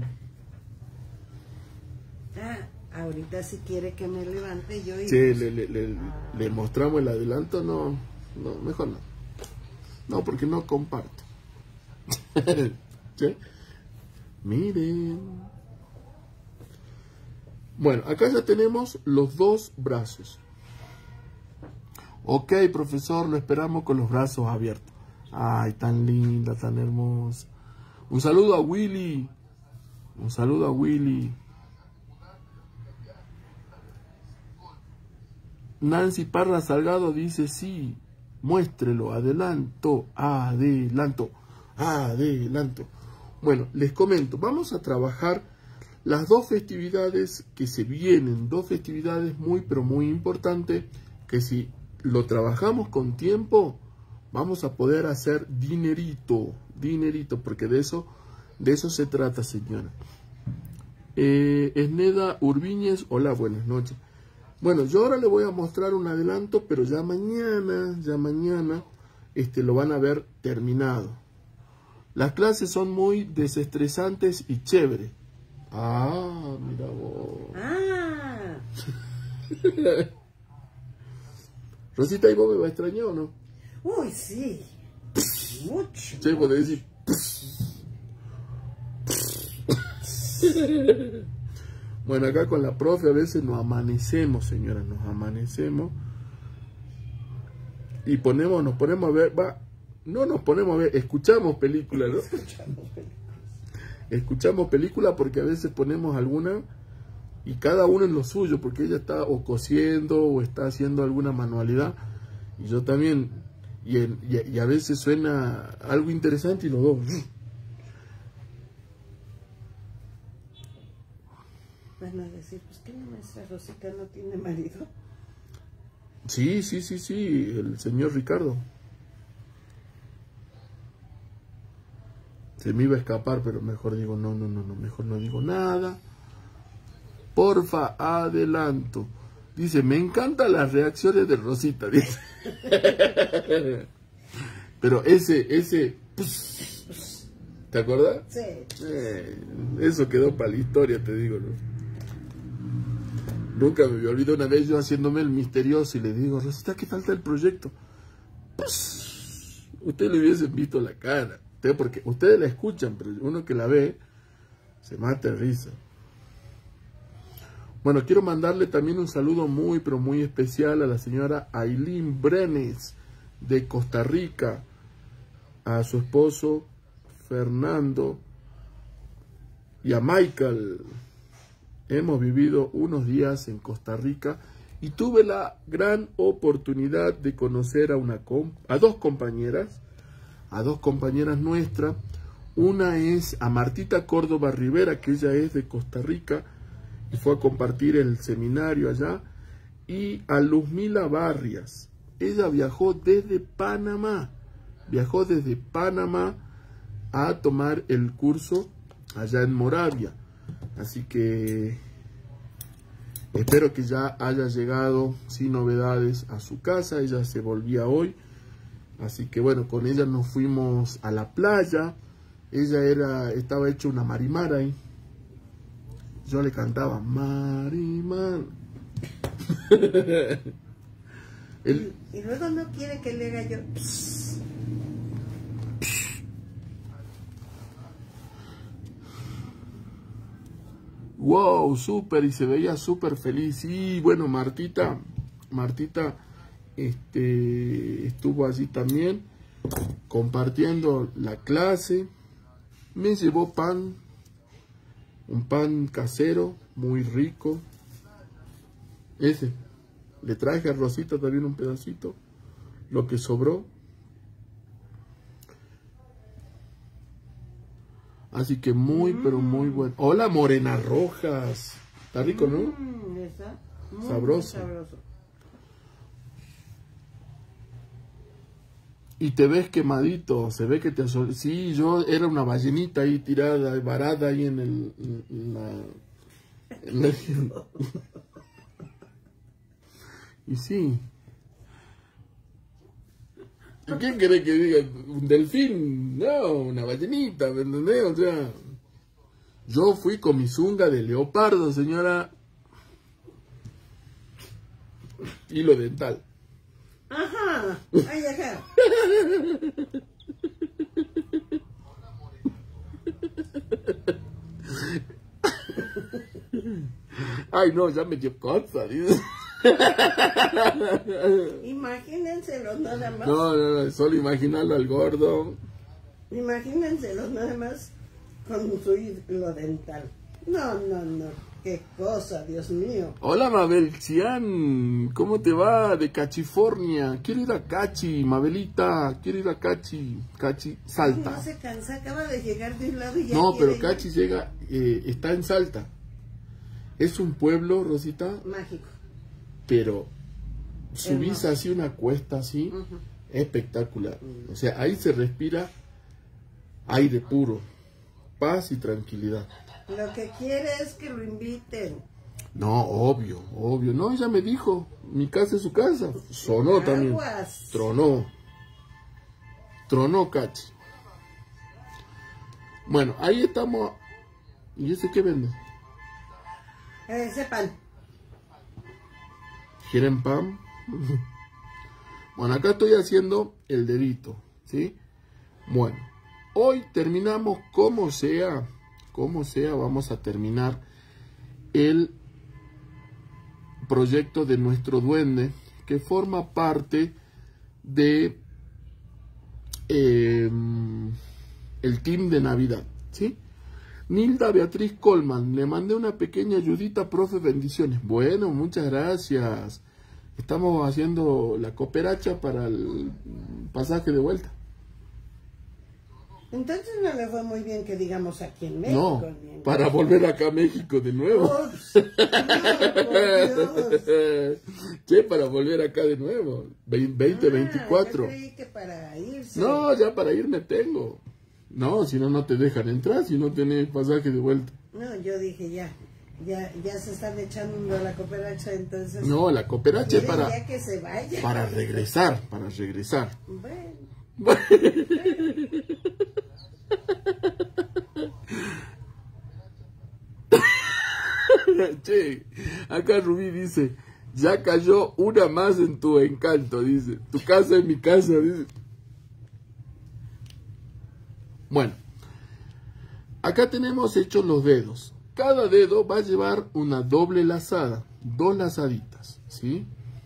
Ah, ahorita si quiere que me levante yo y... Sí, le, le, le, le mostramos el adelanto, no, no, mejor no. No, porque no comparto. ¿Sí? Miren. Bueno, acá ya tenemos los dos brazos. Ok, profesor, lo esperamos con los brazos abiertos. Ay, tan linda, tan hermosa. Un saludo a Willy. Un saludo a Willy. Nancy Parra Salgado dice sí. Muéstrelo, adelanto, adelanto, adelanto. Bueno, les comento, vamos a trabajar las dos festividades que se vienen, dos festividades muy, pero muy importantes, que si lo trabajamos con tiempo, vamos a poder hacer dinerito, dinerito, porque de eso, de eso se trata, señora. Eh, Esneda Urbiñez, hola, buenas noches. Bueno, yo ahora le voy a mostrar un adelanto, pero ya mañana, ya mañana, este, lo van a ver terminado. Las clases son muy desestresantes y chévere. Ah, mira vos. Ah. Rosita, ¿y vos me va a extrañar o no? Uy, sí. Mucho. Che, podés decir... Bueno, acá con la profe a veces nos amanecemos, señora, nos amanecemos. Y ponemos, nos ponemos a ver, va, no nos ponemos a ver, escuchamos películas, ¿no? Escuchamos películas. escuchamos película porque a veces ponemos alguna y cada uno en lo suyo, porque ella está o cosiendo o está haciendo alguna manualidad y yo también, y, en, y, y a veces suena algo interesante y los dos. Van a decir, pues que la maestra Rosita no tiene marido. Sí, sí, sí, sí, el señor Ricardo. Se me iba a escapar, pero mejor digo, no, no, no, no, mejor no digo nada. Porfa, adelanto. Dice, me encantan las reacciones de Rosita, dice. Pero ese, ese, pss, ¿te acuerdas? Sí. Eh, eso quedó para la historia, te digo, ¿no? Nunca me olvidé una vez yo haciéndome el misterioso y le digo, Rosita, ¿qué falta el proyecto? Pss, ustedes le hubiesen visto la cara. Porque ustedes la escuchan, pero uno que la ve se mata de risa. Bueno, quiero mandarle también un saludo muy, pero muy especial a la señora Aileen Brenes de Costa Rica, a su esposo Fernando y a Michael. Hemos vivido unos días en Costa Rica y tuve la gran oportunidad de conocer a, una a dos compañeras, a dos compañeras nuestras. Una es a Martita Córdoba Rivera, que ella es de Costa Rica y fue a compartir el seminario allá, y a Luzmila Barrias. Ella viajó desde Panamá, viajó desde Panamá a tomar el curso allá en Moravia. Así que espero que ya haya llegado sin novedades a su casa. Ella se volvía hoy. Así que bueno, con ella nos fuimos a la playa. Ella era, estaba hecha una marimara ahí. Yo le cantaba Marimar. El... Y luego no quiere que le haga yo. Wow, súper, y se veía súper feliz. Y bueno, Martita, Martita este, estuvo allí también compartiendo la clase. Me llevó pan, un pan casero muy rico. Ese, le traje a Rosita también un pedacito, lo que sobró. Así que muy, mm. pero muy bueno. Hola, Morena Rojas. Está rico, ¿no? Mm, está muy sabroso. sabroso. Y te ves quemadito, se ve que te asol... Sí, yo era una ballenita ahí tirada, varada ahí en el... En la... En la... Y sí. ¿Y quién quiere que diga? ¿Un delfín? No, una ballenita, ¿me entendés? O sea, yo fui con mi zunga de leopardo, señora. Hilo dental. Ajá, ay, ajá. Ay, no, ya me dio cosa. Imagínenselo nada más. No, no, no, solo imaginarlo al gordo. Imagínenselo nada más con su hilo dental. No, no, no. Qué cosa, Dios mío. Hola, Mabel Cian. ¿Cómo te va de Cachifornia? Quiero ir a Cachi, Mabelita. Quiero ir a Cachi. Cachi, Salta. No se cansa, acaba de llegar de un lado y ya No, pero ir. Cachi llega, eh, está en Salta. Es un pueblo, Rosita. Mágico. Pero subís Hermoso. así una cuesta así, uh-huh. espectacular. Uh-huh. O sea, ahí se respira aire puro, paz y tranquilidad. Lo que quiere es que lo inviten. No, obvio, obvio. No, ella me dijo, mi casa es su casa. Sonó también. Aguas. Tronó. Tronó, Cachi. Bueno, ahí estamos. ¿Y ese qué vende? Ese pan. ¿Quieren pan? Bueno, acá estoy haciendo el dedito, ¿sí? Bueno, hoy terminamos como sea, como sea, vamos a terminar el proyecto de nuestro duende, que forma parte de eh, el team de Navidad, ¿sí? Nilda Beatriz Colman, le mandé una pequeña ayudita, profe, bendiciones. Bueno, muchas gracias. Estamos haciendo la cooperacha para el pasaje de vuelta. Entonces no le fue muy bien que digamos aquí en México. No, bien, para volver acá a México de nuevo. Ups, no, por Dios. Che, para volver acá de nuevo. veinte veinticuatro. Ah, yo creí que para irse. No, ya para irme tengo. No, si no, no te dejan entrar si no tenés pasaje de vuelta. No, yo dije ya, ya, ya se están echando a la cooperacha, entonces. No, la cooperacha es para, ya que se vaya. para regresar, para regresar. Bueno. Che, acá Rubí dice, ya cayó una más en tu encanto, dice. Tu casa es mi casa, dice. Bueno, acá tenemos hechos los dedos. Cada dedo va a llevar una doble lazada, dos lazaditas, ¿sí?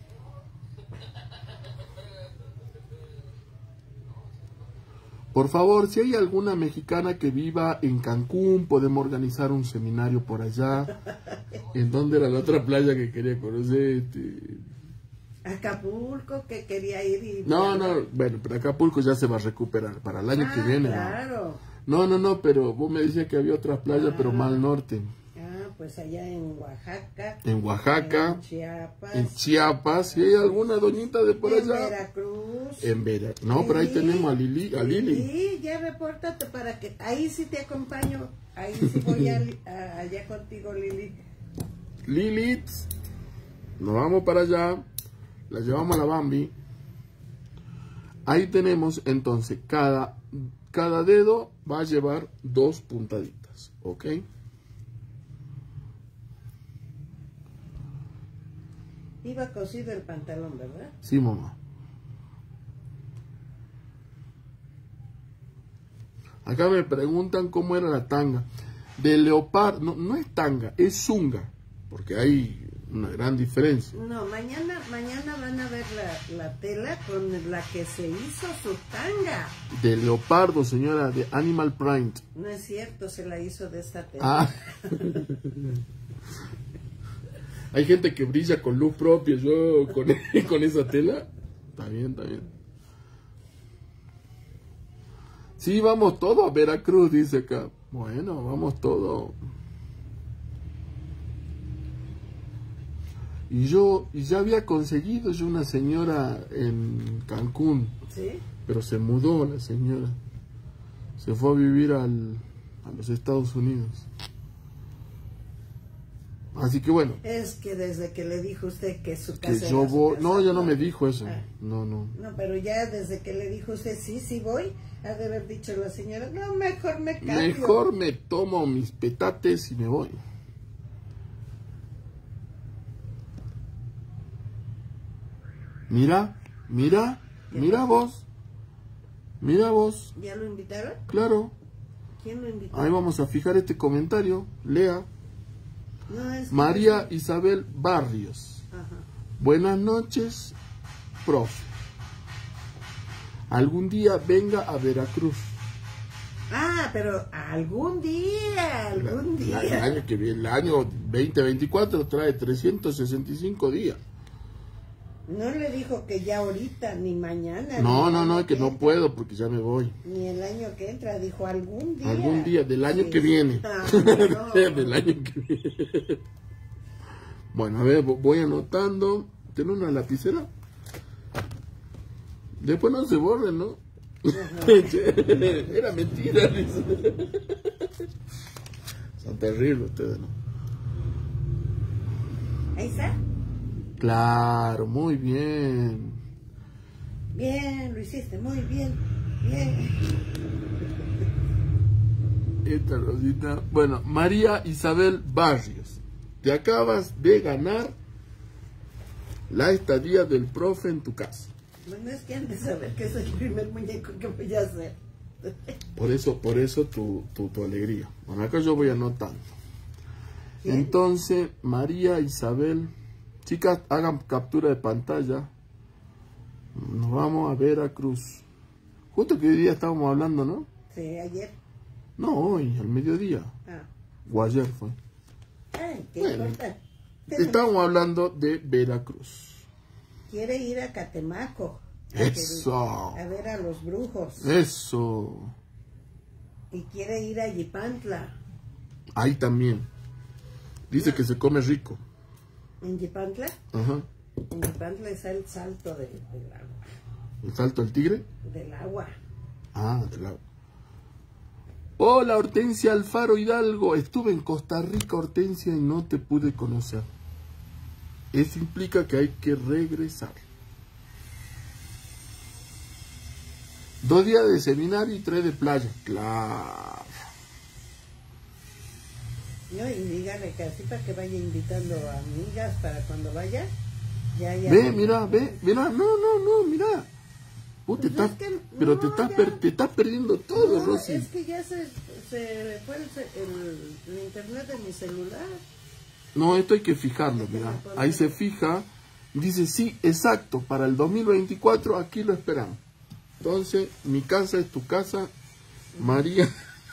Por favor, si hay alguna mexicana que viva en Cancún, podemos organizar un seminario por allá. ¿En dónde era la otra playa que quería conocer? Este... Acapulco, que quería ir y... No, no, bueno, pero Acapulco ya se va a recuperar para el año ah, que viene. claro. No, no, no, pero vos me decías que había otras playas, ah, pero más al norte. Ah, pues allá en Oaxaca. En Oaxaca. En Chiapas. En Chiapas. ¿Si hay alguna doñita de por en allá? En Veracruz. En Veracruz. No, pero ahí tenemos a Lili. A Lili. Sí, ya repórtate para que... Ahí sí te acompaño. Ahí sí voy a, a, allá contigo, Lili. Lilith. Nos vamos para allá. La llevamos a la Bambi. Ahí tenemos entonces cada, cada dedo va a llevar dos puntaditas, ¿ok? Iba cosido el pantalón, ¿verdad? Sí, mamá. Acá me preguntan cómo era la tanga. De leopardo, no, no es tanga, es zunga, porque hay una gran diferencia. No, mañana, mañana van a ver la, la tela con la que se hizo su tanga. De leopardo, señora, de Animal Print. No es cierto, se la hizo de esta tela. Ah. Hay gente que brilla con luz propia, yo con, con esa tela. Está bien, está bien. Sí, vamos todos a Veracruz, dice acá. Bueno, vamos todos. Y yo, y ya había conseguido yo una señora en Cancún. ¿Sí? Pero se mudó la señora. Se fue a vivir al, a los Estados Unidos. Así que bueno. Es que desde que le dijo usted que su Que casa yo era su voy. casa, No, ya no me dijo eso. Ah. No, no. No, pero ya desde que le dijo usted sí, sí voy, ha de haber dicho la señora, no, mejor me cambio. Mejor me tomo mis petates y me voy. Mira, mira, mira vos. Mira vos. ¿Ya lo invitaron? Claro. ¿Quién lo invitó? Ahí vamos a fijar este comentario. Lea. No, es que María no. Isabel Barrios. Ajá. Buenas noches, profe. Algún día venga a Veracruz. Ah, pero algún día, algún La- día. la- el año que viene, el año veinte veinticuatro trae trescientos sesenta y cinco días. No le dijo que ya ahorita, ni mañana. No, ni no, el no, año es que no entra, puedo porque ya me voy. Ni el año que entra, dijo algún día. Algún día, del año Sí. que viene. Ah, no. Del año que viene. Bueno, a ver, vo- voy anotando. ¿Tiene una lapicera? Después no se borren, ¿no? Era mentira, dice. Son terribles ustedes, ¿no? Ahí está. Claro, muy bien. Bien, lo hiciste, muy bien. Bien. Esta Rosita. Bueno, María Isabel Barrios. Te acabas de ganar la estadía del profe en tu casa. Bueno, es que han de saber que es el primer muñeco que voy a hacer. Por eso, por eso tu, tu, tu alegría. Bueno, acá yo voy anotando. ¿Quién? Entonces, María Isabel. Chicas, hagan captura de pantalla. Nos vamos a Veracruz. Justo que hoy día estábamos hablando, ¿no? Sí, ayer. No, hoy, al mediodía. Ah. O ayer fue. Ay, ¿qué Bueno, importa? estamos hablando de Veracruz. Quiere ir a Catemaco. A Eso. que- a ver a los brujos. Eso. Y quiere ir a Yipantla. Ahí también. Dice que se come rico. ¿En Yipantla? Ajá. En Yipantla está el salto de- del agua. ¿El salto del tigre? Del agua. Ah, del agua. Hola, Hortensia Alfaro Hidalgo. Estuve en Costa Rica, Hortensia, y no te pude conocer. Eso implica que hay que regresar. Dos días de seminario y tres de playa. Claro. No, y dígale que así para que vaya invitando a amigas para cuando vaya. Ya, ya. Ve, mira, ve, mira, no, no, no, mira. Uh, te Pues estás, es que pero no, te estás, ya. per- te estás perdiendo todo, No, Rosy. es que ya se, se fue el, el- el internet de mi celular. No, esto hay que fijarlo, mira. Ahí se fija. Dice, sí, exacto, para el dos mil veinticuatro aquí lo esperamos. Entonces, mi casa es tu casa, María.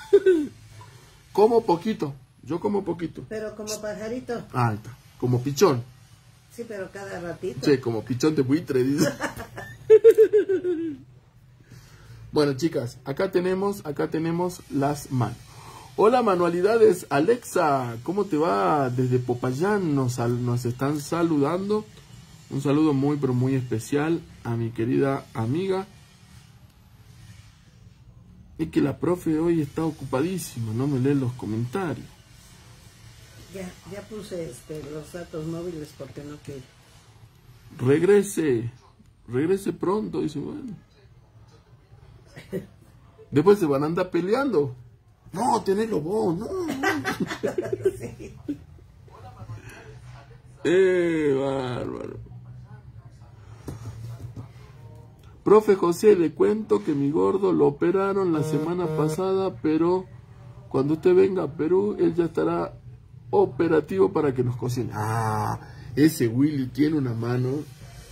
Como poquito, yo como poquito. Pero como pajarito. Ah, ahí está, como pichón. Sí, pero cada ratito. Sí, como pichón de buitre, dice. Bueno, chicas, acá tenemos, acá tenemos las manos. Hola, Manualidades, Alexa, ¿cómo te va? Desde Popayán nos, sal- nos están saludando. Un saludo muy, pero muy especial a mi querida amiga. Es que la profe hoy está ocupadísima, no me lee los comentarios. Ya, ya puse este, los datos móviles porque no quiero. Regrese, regrese pronto, dice, bueno. Después se van a andar peleando. No, tenelo vos, no. Sí. Eh, bárbaro. Profe José, le cuento que mi gordo lo operaron la semana pasada, pero cuando usted venga a Perú, él ya estará operativo para que nos cocine. Ah, ese Willy tiene una mano.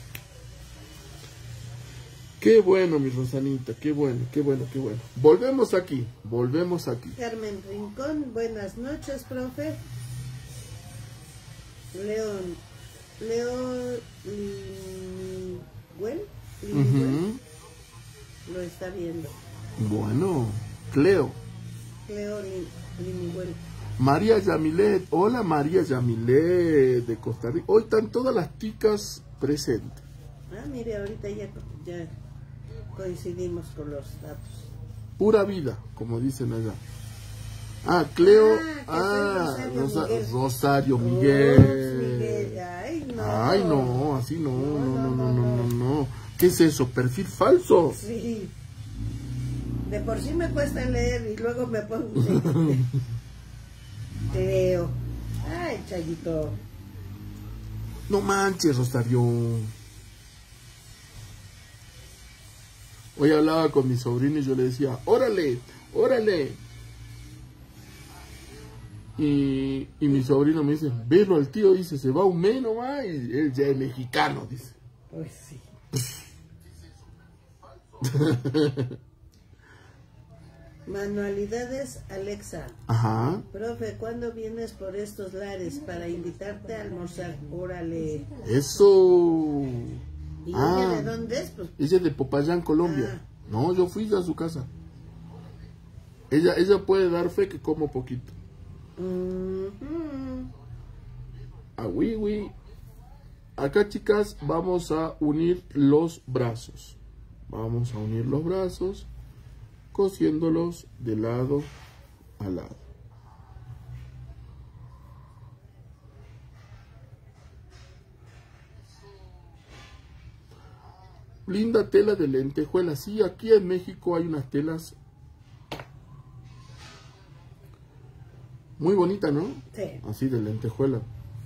Qué bueno, mi Rosanita, qué bueno, qué bueno, qué bueno. Volvemos aquí, volvemos aquí. Carmen Rincón, buenas noches, profe. León, Leo Lingüel, Lingüel, Ujú. lo está viendo. Bueno, Cleo. Leo Lin- Lingüel. María Yamilet, hola María Yamilet de Costa Rica. Hoy están todas las ticas presentes. Ah, mire, ahorita ya, ya coincidimos con los datos. Pura vida, como dicen allá. Ah, Cleo, Ah, ah, que soy Rosa- Rosario Rosario Miguel. Miguel. Oh, Miguel. Ay, no. Ay, no, así no, no, no, no, no, no, no. ¿Qué es eso? ¿Perfil falso? Sí. De por sí me cuesta leer y luego me pongo... Creo. Ay, Chayito. No manches, Rosario. Hoy hablaba con mi sobrino y yo le decía, órale, órale. Y, y mi sobrino me dice, velo al tío, dice, se va un mes nomás y él ya es mexicano, dice. Pues sí. Manualidades, Alexa. Ajá. Profe, ¿cuándo vienes por estos lares para invitarte a almorzar? Órale. Eso. ¿Y Ah. ella de dónde es? Pues, Ella es de Popayán, Colombia. Ah. No, yo fui ya a su casa. Ella, ella puede dar fe que como poquito. mhm. Ah, oui, oui. Acá, chicas, vamos a unir los brazos. Vamos a unir los brazos, cosiéndolos de lado a lado. Linda tela de lentejuela. Sí, aquí en México hay unas telas muy bonitas, ¿no? Sí. Así de lentejuela.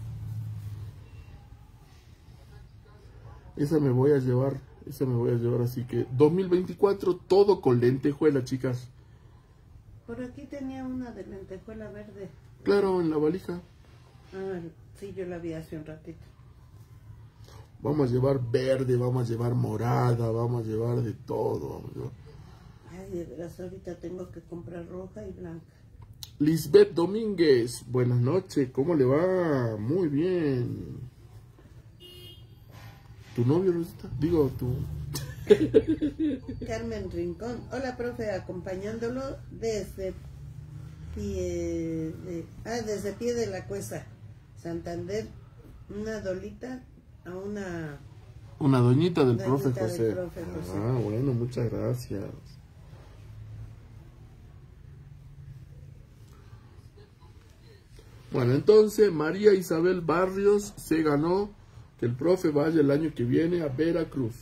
Esa me voy a llevar, esa me voy a llevar, así que dos mil veinticuatro todo con lentejuela, chicas. Por aquí tenía una de lentejuela verde. Claro, en la valija. Ah, sí, yo la vi hace un ratito. Vamos a llevar verde, vamos a llevar morada, vamos a llevar de todo. Vamos a llevar. Ay, de veras, ahorita tengo que comprar roja y blanca. Lisbeth Domínguez, buenas noches, ¿cómo le va? Muy bien. ¿Tu novio, Rosita? Digo, tu... Carmen Rincón, hola profe, acompañándolo desde pie de, ah, desde Pie de la Cuesta, Santander, una dolita a una... Una doñita del doñita profe José. del profe José. Ah, bueno, muchas gracias. Bueno, entonces María Isabel Barrios se ganó que el profe vaya el año que viene a Veracruz.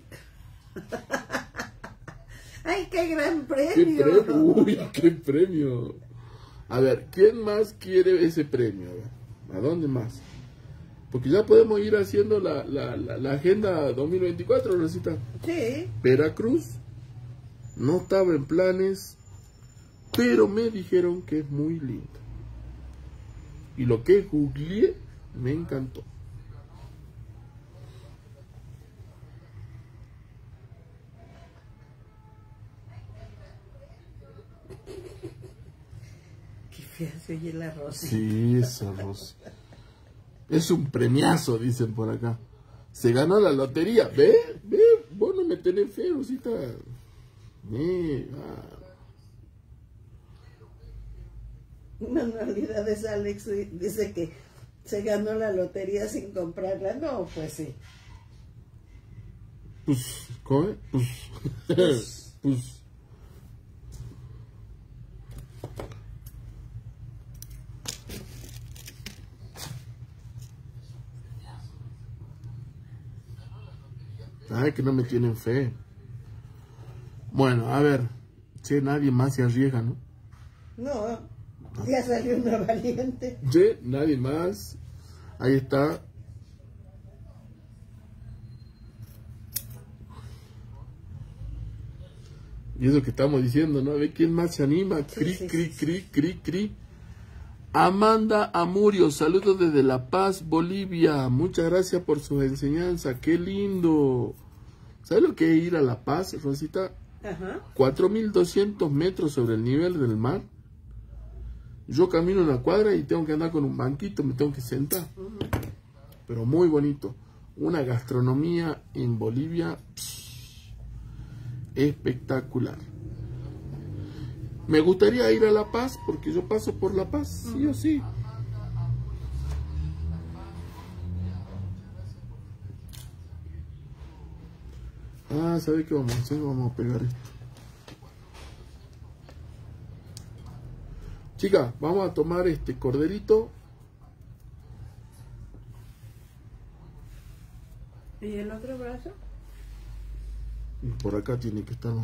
¡Ay, qué gran ¡Qué premio! premio! ¡Uy, qué premio! A ver, ¿quién más quiere ese premio? A ver, ¿a dónde más? Porque ya podemos ir haciendo la, la, la, la agenda dos mil veinticuatro, Rosita. Sí. Veracruz no estaba en planes, pero me dijeron que es muy lindo. Y lo que googleé me encantó. Qué fea se oye la Rosy. Sí, esa Rosy. Es un premiazo, dicen por acá. Se ganó la lotería. ¿Ve? ¿Ve? Vos no me tenés fe, Rosita. Mira. Manualidades Alex dice que se ganó la lotería sin comprarla. No, pues sí. Pues, ¿cómo es? Pues, Pues. pues. Ay, que no me tienen fe. Bueno, a ver. Che, nadie más se arriesga, ¿no? No, ya salió una valiente. Che, nadie más. Ahí está. Y es lo que estamos diciendo, ¿no? A ver quién más se anima. Cri, Sí, sí, cri, sí, cri, cri, cri. Amanda Amurio, saludos desde La Paz, Bolivia. Muchas gracias por sus enseñanzas. ¡Qué lindo! ¿Sabes lo que es ir a La Paz, Rosita? Ajá. cuatro mil doscientos metros sobre el nivel del mar. Yo camino una cuadra y tengo que andar con un banquito, me tengo que sentar. Uh-huh. Pero muy bonito. Una gastronomía en Bolivia pss, espectacular. Me gustaría ir a La Paz porque yo paso por La Paz, sí o sí. Ah, ¿sabes qué vamos a hacer? Vamos a pegar esto. Chicas, vamos a tomar este corderito. ¿Y el otro brazo? Y por acá tiene que estar.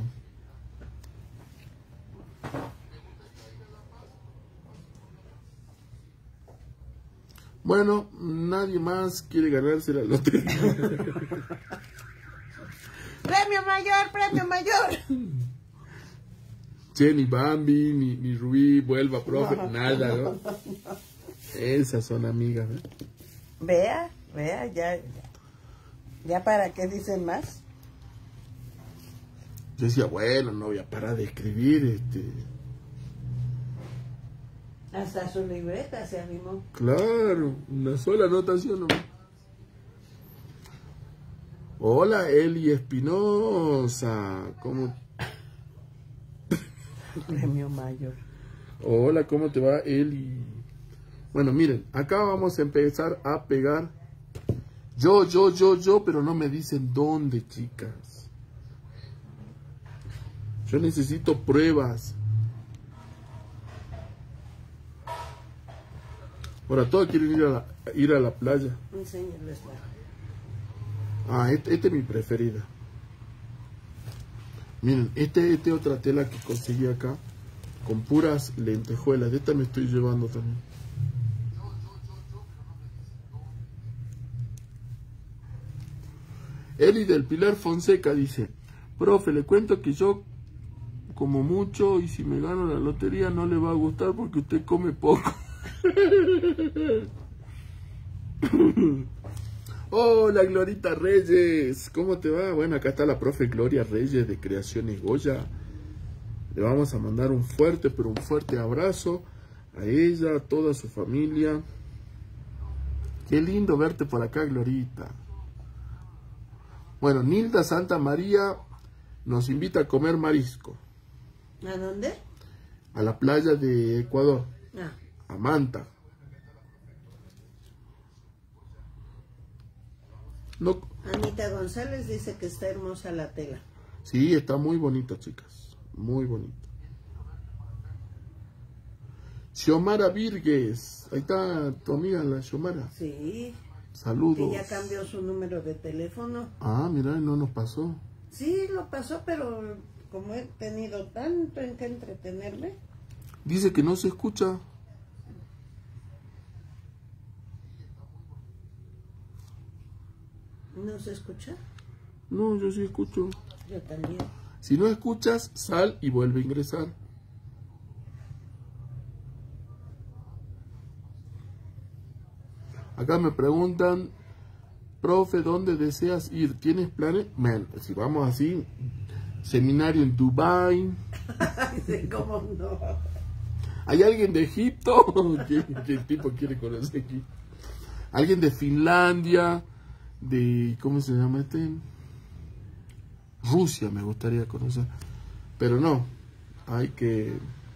Bueno, nadie más quiere ganarse la lotería. ¡Premio mayor, premio mayor! Che, ni Bambi, ni, ni Rubí, vuelva, profe, No. nada, ¿no? Esas son amigas, ¿eh? Vea, vea, ya, ya. ¿Ya para qué dicen más? Yo decía, bueno, no voy a parar de escribir, este... Hasta su libreta se animó. Claro, una sola anotación nomás. Hola, Eli Espinosa, ¿cómo? Premio mayor. Hola, ¿cómo te va, Eli? Bueno, miren, acá vamos a empezar a pegar yo, yo, yo, yo, pero no me dicen dónde, chicas. Yo necesito pruebas. Ahora, todos quieren ir a la, ir a la playa. Enséñales la. Ah, esta este es mi preferida. Miren, este, este otra tela que conseguí acá, con puras lentejuelas. De esta me estoy llevando también. Eli del Pilar Fonseca dice, profe, le cuento que yo como mucho y si me gano la lotería no le va a gustar porque usted come poco. Hola, Glorita Reyes, ¿cómo te va? Bueno, acá está la profe Gloria Reyes de Creaciones Goya. Le vamos a mandar un fuerte, pero un fuerte abrazo a ella, a toda su familia. Qué lindo verte por acá, Glorita. Bueno, Nilda Santa María nos invita a comer marisco. ¿A dónde? A la playa de Ecuador. Ah. A Manta. No. Anita González dice que está hermosa la tela. Sí, está muy bonita, chicas. Muy bonita. Xiomara Virgues. Ahí está tu amiga, la Xiomara. Sí. Saludos. Que ya cambió su número de teléfono. Ah, mira, no nos pasó. Sí, lo pasó, pero como he tenido tanto en que entretenerme. Dice que no se escucha. ¿No se escucha? No, yo sí escucho. Yo también. Si no escuchas, sal y vuelve a ingresar. Acá me preguntan, profe, ¿dónde deseas ir? ¿Tienes planes? Man, si vamos así, seminario en Dubái. ¿Cómo no? ¿Hay alguien de Egipto? ¿Qué, qué tipo quiere conocer aquí? ¿Alguien de Finlandia? De, ¿cómo se llama este? Rusia me gustaría conocer. Pero no, hay que...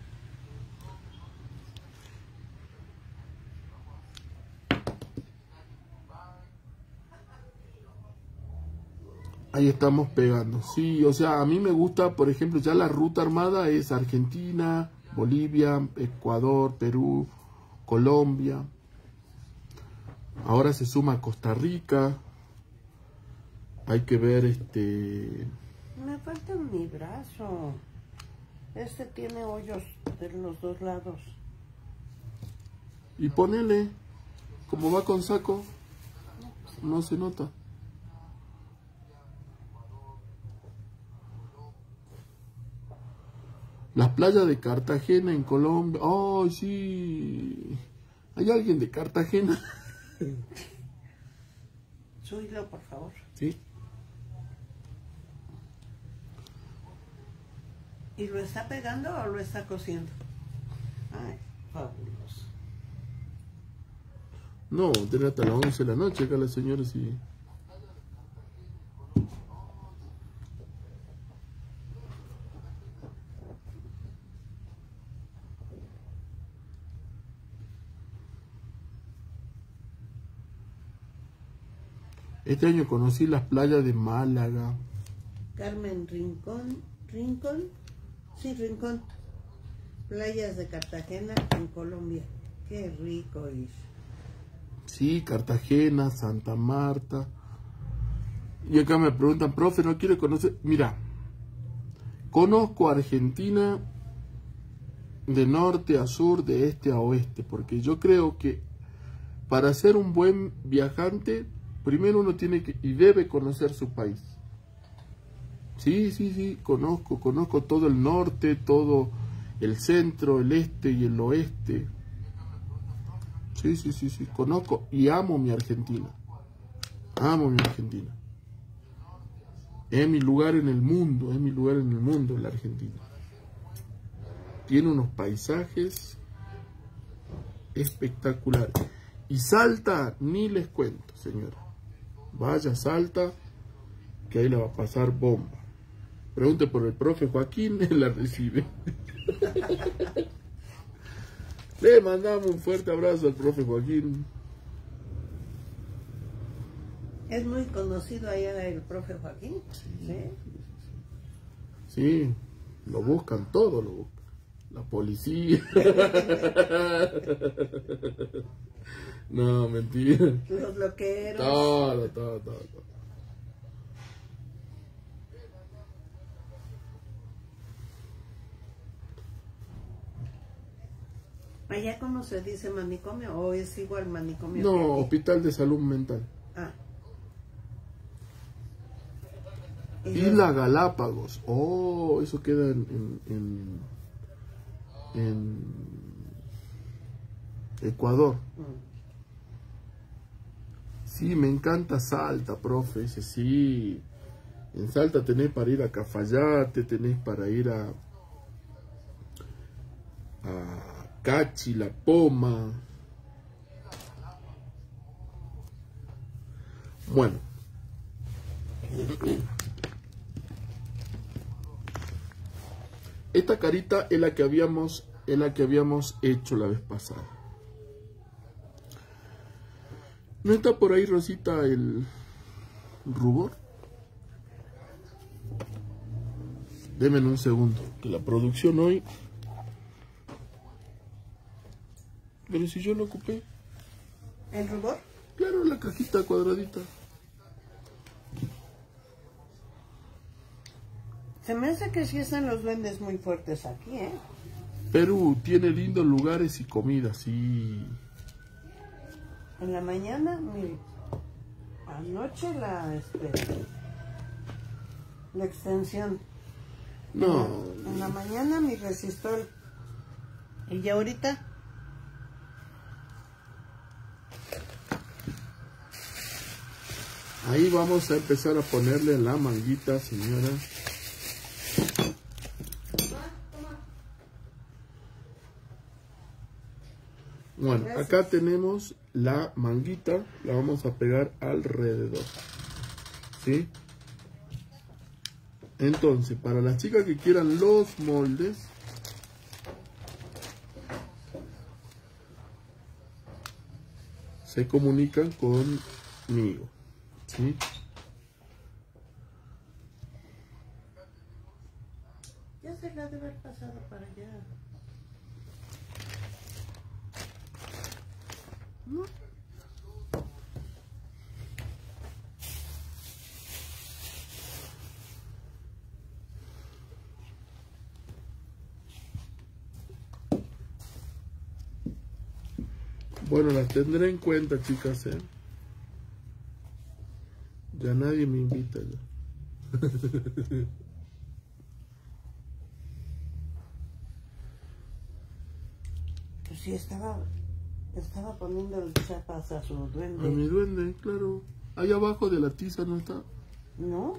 Ahí estamos pegando. Sí, o sea, a mí me gusta, por ejemplo, ya la ruta armada es Argentina, Bolivia, Ecuador, Perú, Colombia. Ahora se suma Costa Rica. Hay que ver este... Me falta mi brazo. Este tiene hoyos de los dos lados. Y ponele, como va con saco, no se nota. Las playas de Cartagena en Colombia. ¡Ay, oh, sí! ¿Hay alguien de Cartagena? Súbilo, por favor. Sí. ¿Y lo está pegando o lo está cosiendo? Ay, fabuloso. No, tiene hasta las once de la noche acá la señora, sí. Este año conocí las playas de Málaga. Carmen Rincón, Rincón, sí, Rincón. Playas de Cartagena en Colombia. Qué rico ir. Sí, Cartagena, Santa Marta. Y acá me preguntan, profe, ¿no quiere conocer? Mira, conozco Argentina de norte a sur, de este a oeste, porque yo creo que para ser un buen viajante, primero uno tiene que y debe conocer su país. Sí, sí, sí, conozco, conozco todo el norte, todo el centro, el este y el oeste. Sí, sí, sí, sí, conozco y amo mi Argentina. Amo mi Argentina. Es mi lugar en el mundo, es mi lugar en el mundo, la Argentina. Tiene unos paisajes espectaculares. Y Salta, ni les cuento, señora. Vaya a Salta, que ahí la va a pasar bomba. Pregunte por el profe Joaquín, él la recibe. Le mandamos un fuerte abrazo al profe Joaquín. ¿Es muy conocido allá el profe Joaquín? Sí. ¿Sí? Sí, lo buscan todo, lo buscan. La policía. No, mentira. Los loqueros. Todo, todo, todo, todo. ¿Allá cómo se dice manicomio? ¿O es igual manicomio? No, Hospital de Salud Mental. Ah. Isla Galápagos. Oh, eso queda en, en, en, en Ecuador. Mm. Sí, me encanta Salta, profe. Ese sí. En Salta tenés para ir a Cafayate, tenés para ir a, cachi, la poma. Bueno. Esta carita es la que habíamos, es la que habíamos hecho la vez pasada. ¿No está por ahí, Rosita, el rubor? Deme un segundo, que la producción hoy... Pero si yo lo ocupé. ¿El rubor? Claro, la cajita cuadradita. Se me hace que sí están los duendes muy fuertes aquí, ¿eh? Perú tiene lindos lugares y comidas, sí. En la mañana, mi... anoche la, este, la extensión. No. En la mañana mi resistor. Y ya ahorita... Ahí vamos a empezar a ponerle la manguita, señora. Bueno, Gracias. Acá tenemos la manguita, la vamos a pegar alrededor, ¿sí? Entonces, para las chicas que quieran los moldes, se comunican conmigo, ¿sí? Ya se la debe haber pasado para allá. ¿No? Bueno, las tendré en cuenta, chicas, ¿eh? Ya nadie me invita ya. Pues sí, estaba, estaba poniendo el chapas a su duende. A mi duende, claro. Ahí abajo de la tiza no está. ¿No?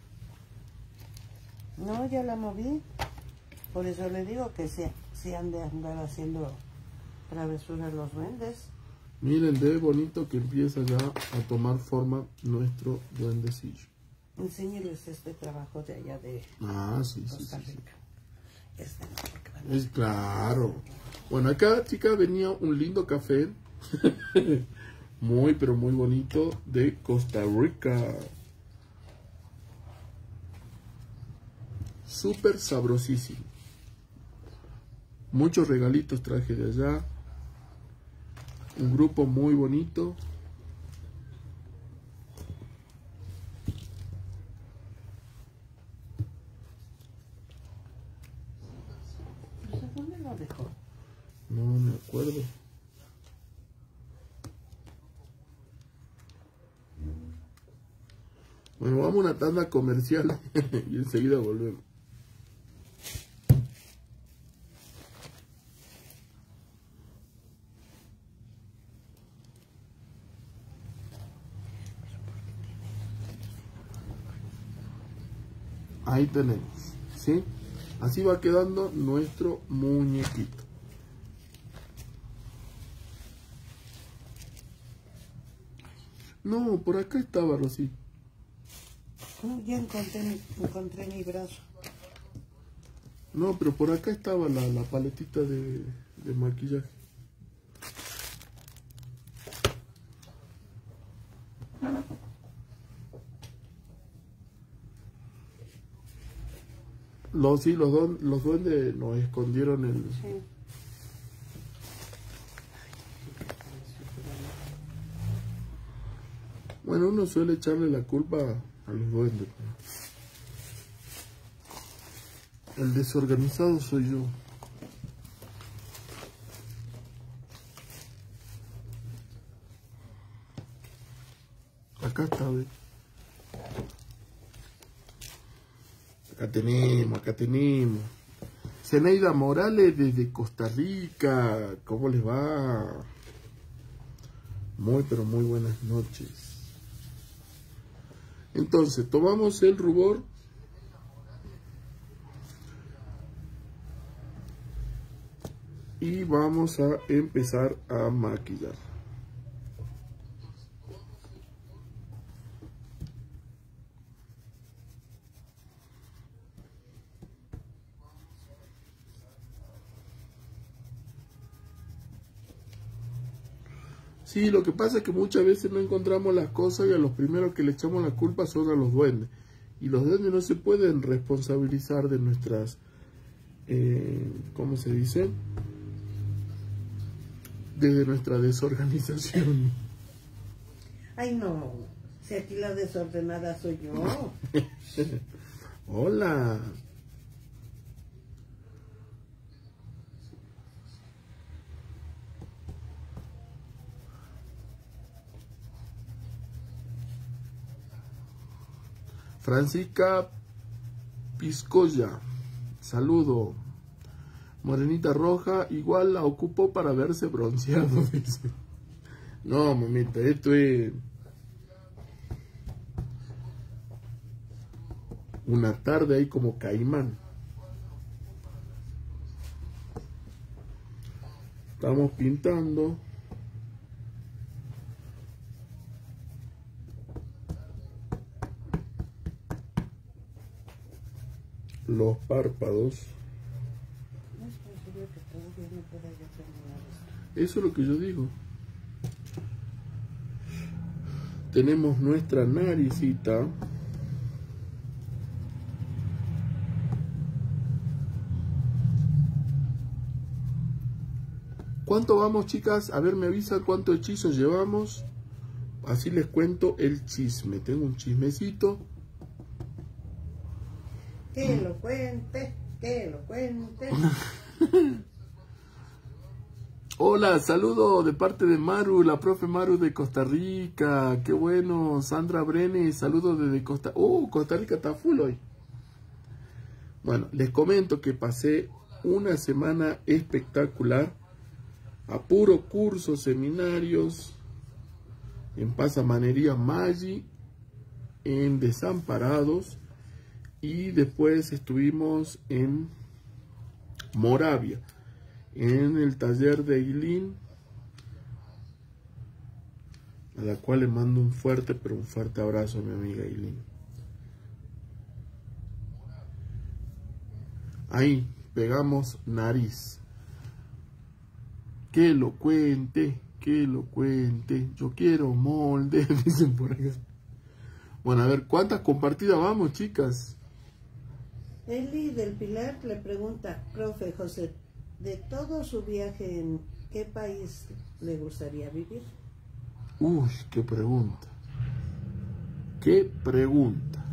No, ya la moví. Por eso le digo que se, se han de andar haciendo travesuras los duendes. Miren de bonito que empieza ya a tomar forma nuestro duendecillo. Enséñeles este trabajo de allá de Ah, sí, sí, Costa sí, sí. Rica. Este no, porque van a- Es claro. Bueno, acá, chica, venía un lindo café. Muy, pero muy bonito. De Costa Rica. Súper sabrosísimo. Muchos regalitos traje de allá. Un grupo muy bonito. Pues, ¿dónde lo dejó? No me acuerdo. Bueno, vamos a una tanda comercial y enseguida volvemos. Ahí tenemos, ¿sí? Así va quedando nuestro muñequito. No, por acá estaba, Rosy. No, ya encontré mi, encontré mi brazo. No, pero por acá estaba la, la paletita de, de maquillaje. Los, sí, los, don, los duendes nos escondieron el... Sí. Bueno, uno suele echarle la culpa a los duendes. El desorganizado soy yo. Acá está, ¿ves? Acá tenemos, acá tenemos. Zeneida Morales desde Costa Rica. ¿Cómo les va? Muy, pero muy buenas noches. Entonces, tomamos el rubor. y vamos a empezar a maquillar. Sí, lo que pasa es que muchas veces no encontramos las cosas y a los primeros que le echamos la culpa son a los duendes. Y los duendes no se pueden responsabilizar de nuestras, eh, ¿cómo se dice? Desde nuestra desorganización. Ay, no, si aquí la desordenada soy yo. Hola. Francisca Piscoya, saludo. Morenita roja, igual la ocupó para verse bronceado, dice. No, mamita, esto es una tarde ahí como caimán. Estamos pintando. Los párpados. Eso es lo que yo digo. Tenemos nuestra naricita. ¿Cuánto vamos, chicas? A ver, me avisan cuántos hechizos llevamos. Así les cuento el chisme. Tengo un chismecito. Que lo cuente, que lo cuente. Hola, saludo de parte de Maru, la profe Maru de Costa Rica. Qué bueno. Sandra Brenes, saludo desde Costa... Oh, Costa Rica está full hoy. Bueno, les comento que pasé una semana espectacular. A puro curso, seminarios. En Pasamanería Maggi. En Desamparados. Y después estuvimos en Moravia, en el taller de Eileen, a la cual le mando un fuerte, pero un fuerte abrazo a mi amiga Eileen. Ahí, pegamos nariz. Que lo cuente, que lo cuente. Yo quiero molde, dicen por acá. Bueno, a ver, ¿cuántas compartidas vamos, chicas? Eli del Pilar le pregunta, profe José, de todo su viaje, ¿en qué país le gustaría vivir? Uy, qué pregunta. Qué pregunta.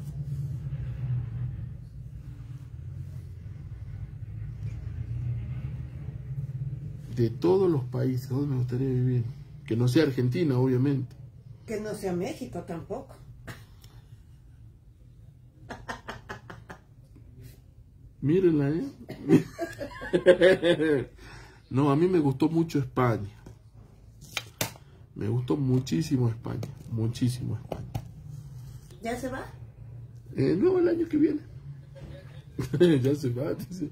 De todos los países, ¿dónde me gustaría vivir? Que no sea Argentina, obviamente. Que no sea México tampoco. Mírenla, ¿eh? No, a mí me gustó mucho España. Me gustó muchísimo España. Muchísimo España. ¿Ya se va? Eh, no, el año que viene. Ya se va, dice.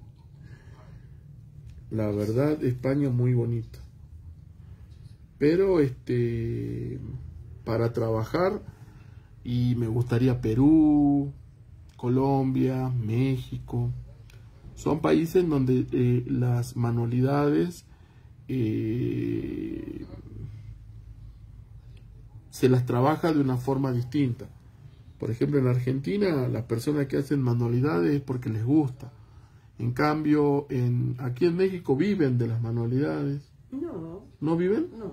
La verdad, España muy bonita. Pero, este... para trabajar, y me gustaría Perú, Colombia, México. Son países en donde eh, las manualidades eh, se las trabaja de una forma distinta. Por ejemplo, en Argentina, las personas que hacen manualidades es porque les gusta. En cambio, en, aquí en México viven de las manualidades. No. ¿No viven? No.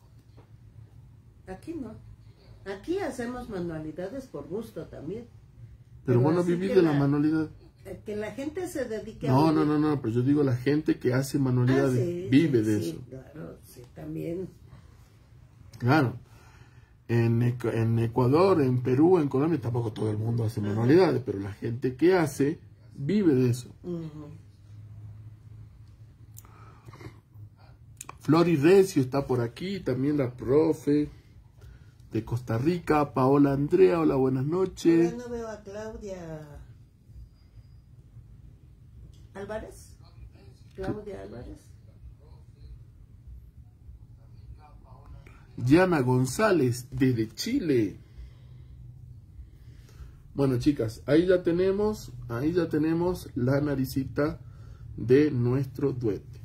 Aquí no. Aquí hacemos manualidades por gusto también. Pero vos no vivís de la, la manualidad. Que la gente se dedique no, a... No, no, no, pero yo digo la gente que hace manualidades, ah, sí, vive sí, de sí, eso. Claro, sí, también. Claro. En, en Ecuador, en Perú, en Colombia, tampoco todo el mundo hace manualidades, pero la gente que hace, vive de eso. Uh-huh. Flori Recio está por aquí, también la profe de Costa Rica, Paola Andrea, hola, buenas noches. Ahora no veo a Claudia Álvarez. Claudia Álvarez. Diana González, desde Chile. Bueno, chicas, ahí ya tenemos, ahí ya tenemos la naricita de nuestro duende.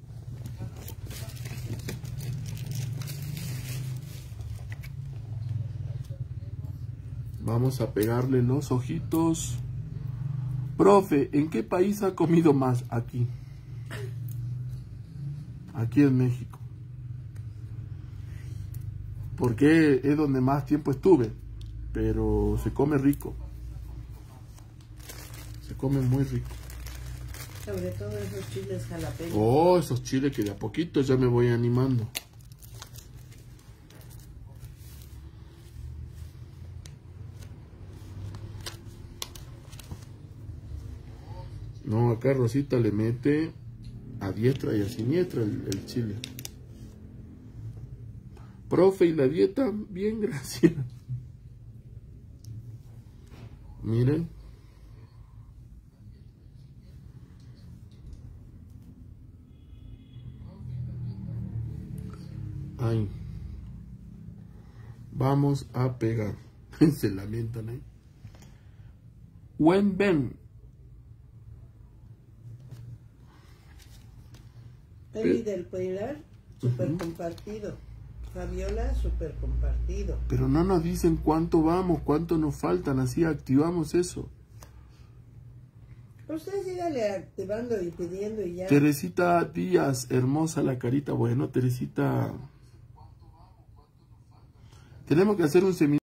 Vamos a pegarle los ojitos. Profe, ¿en qué país ha comido más? Aquí. Aquí en México. Porque es donde más tiempo estuve. Pero se come rico. Se come muy rico. Sobre todo esos chiles jalapeños. Oh, esos chiles que de a poquito ya me voy animando. No, acá Rosita le mete a diestra y a siniestra el, el chile. Profe, ¿y la dieta? Bien, gracias. Miren. Ahí. Vamos a pegar. Se lamentan ahí. Wen Ben. Eli del Pilar, super uh-huh. compartido. Fabiola, super compartido. Pero no nos dicen cuánto vamos, cuánto nos faltan, así activamos eso. Usted sígale activando y pidiendo y ya. Teresita Díaz, hermosa la carita. Bueno, Teresita, tenemos que hacer un seminario.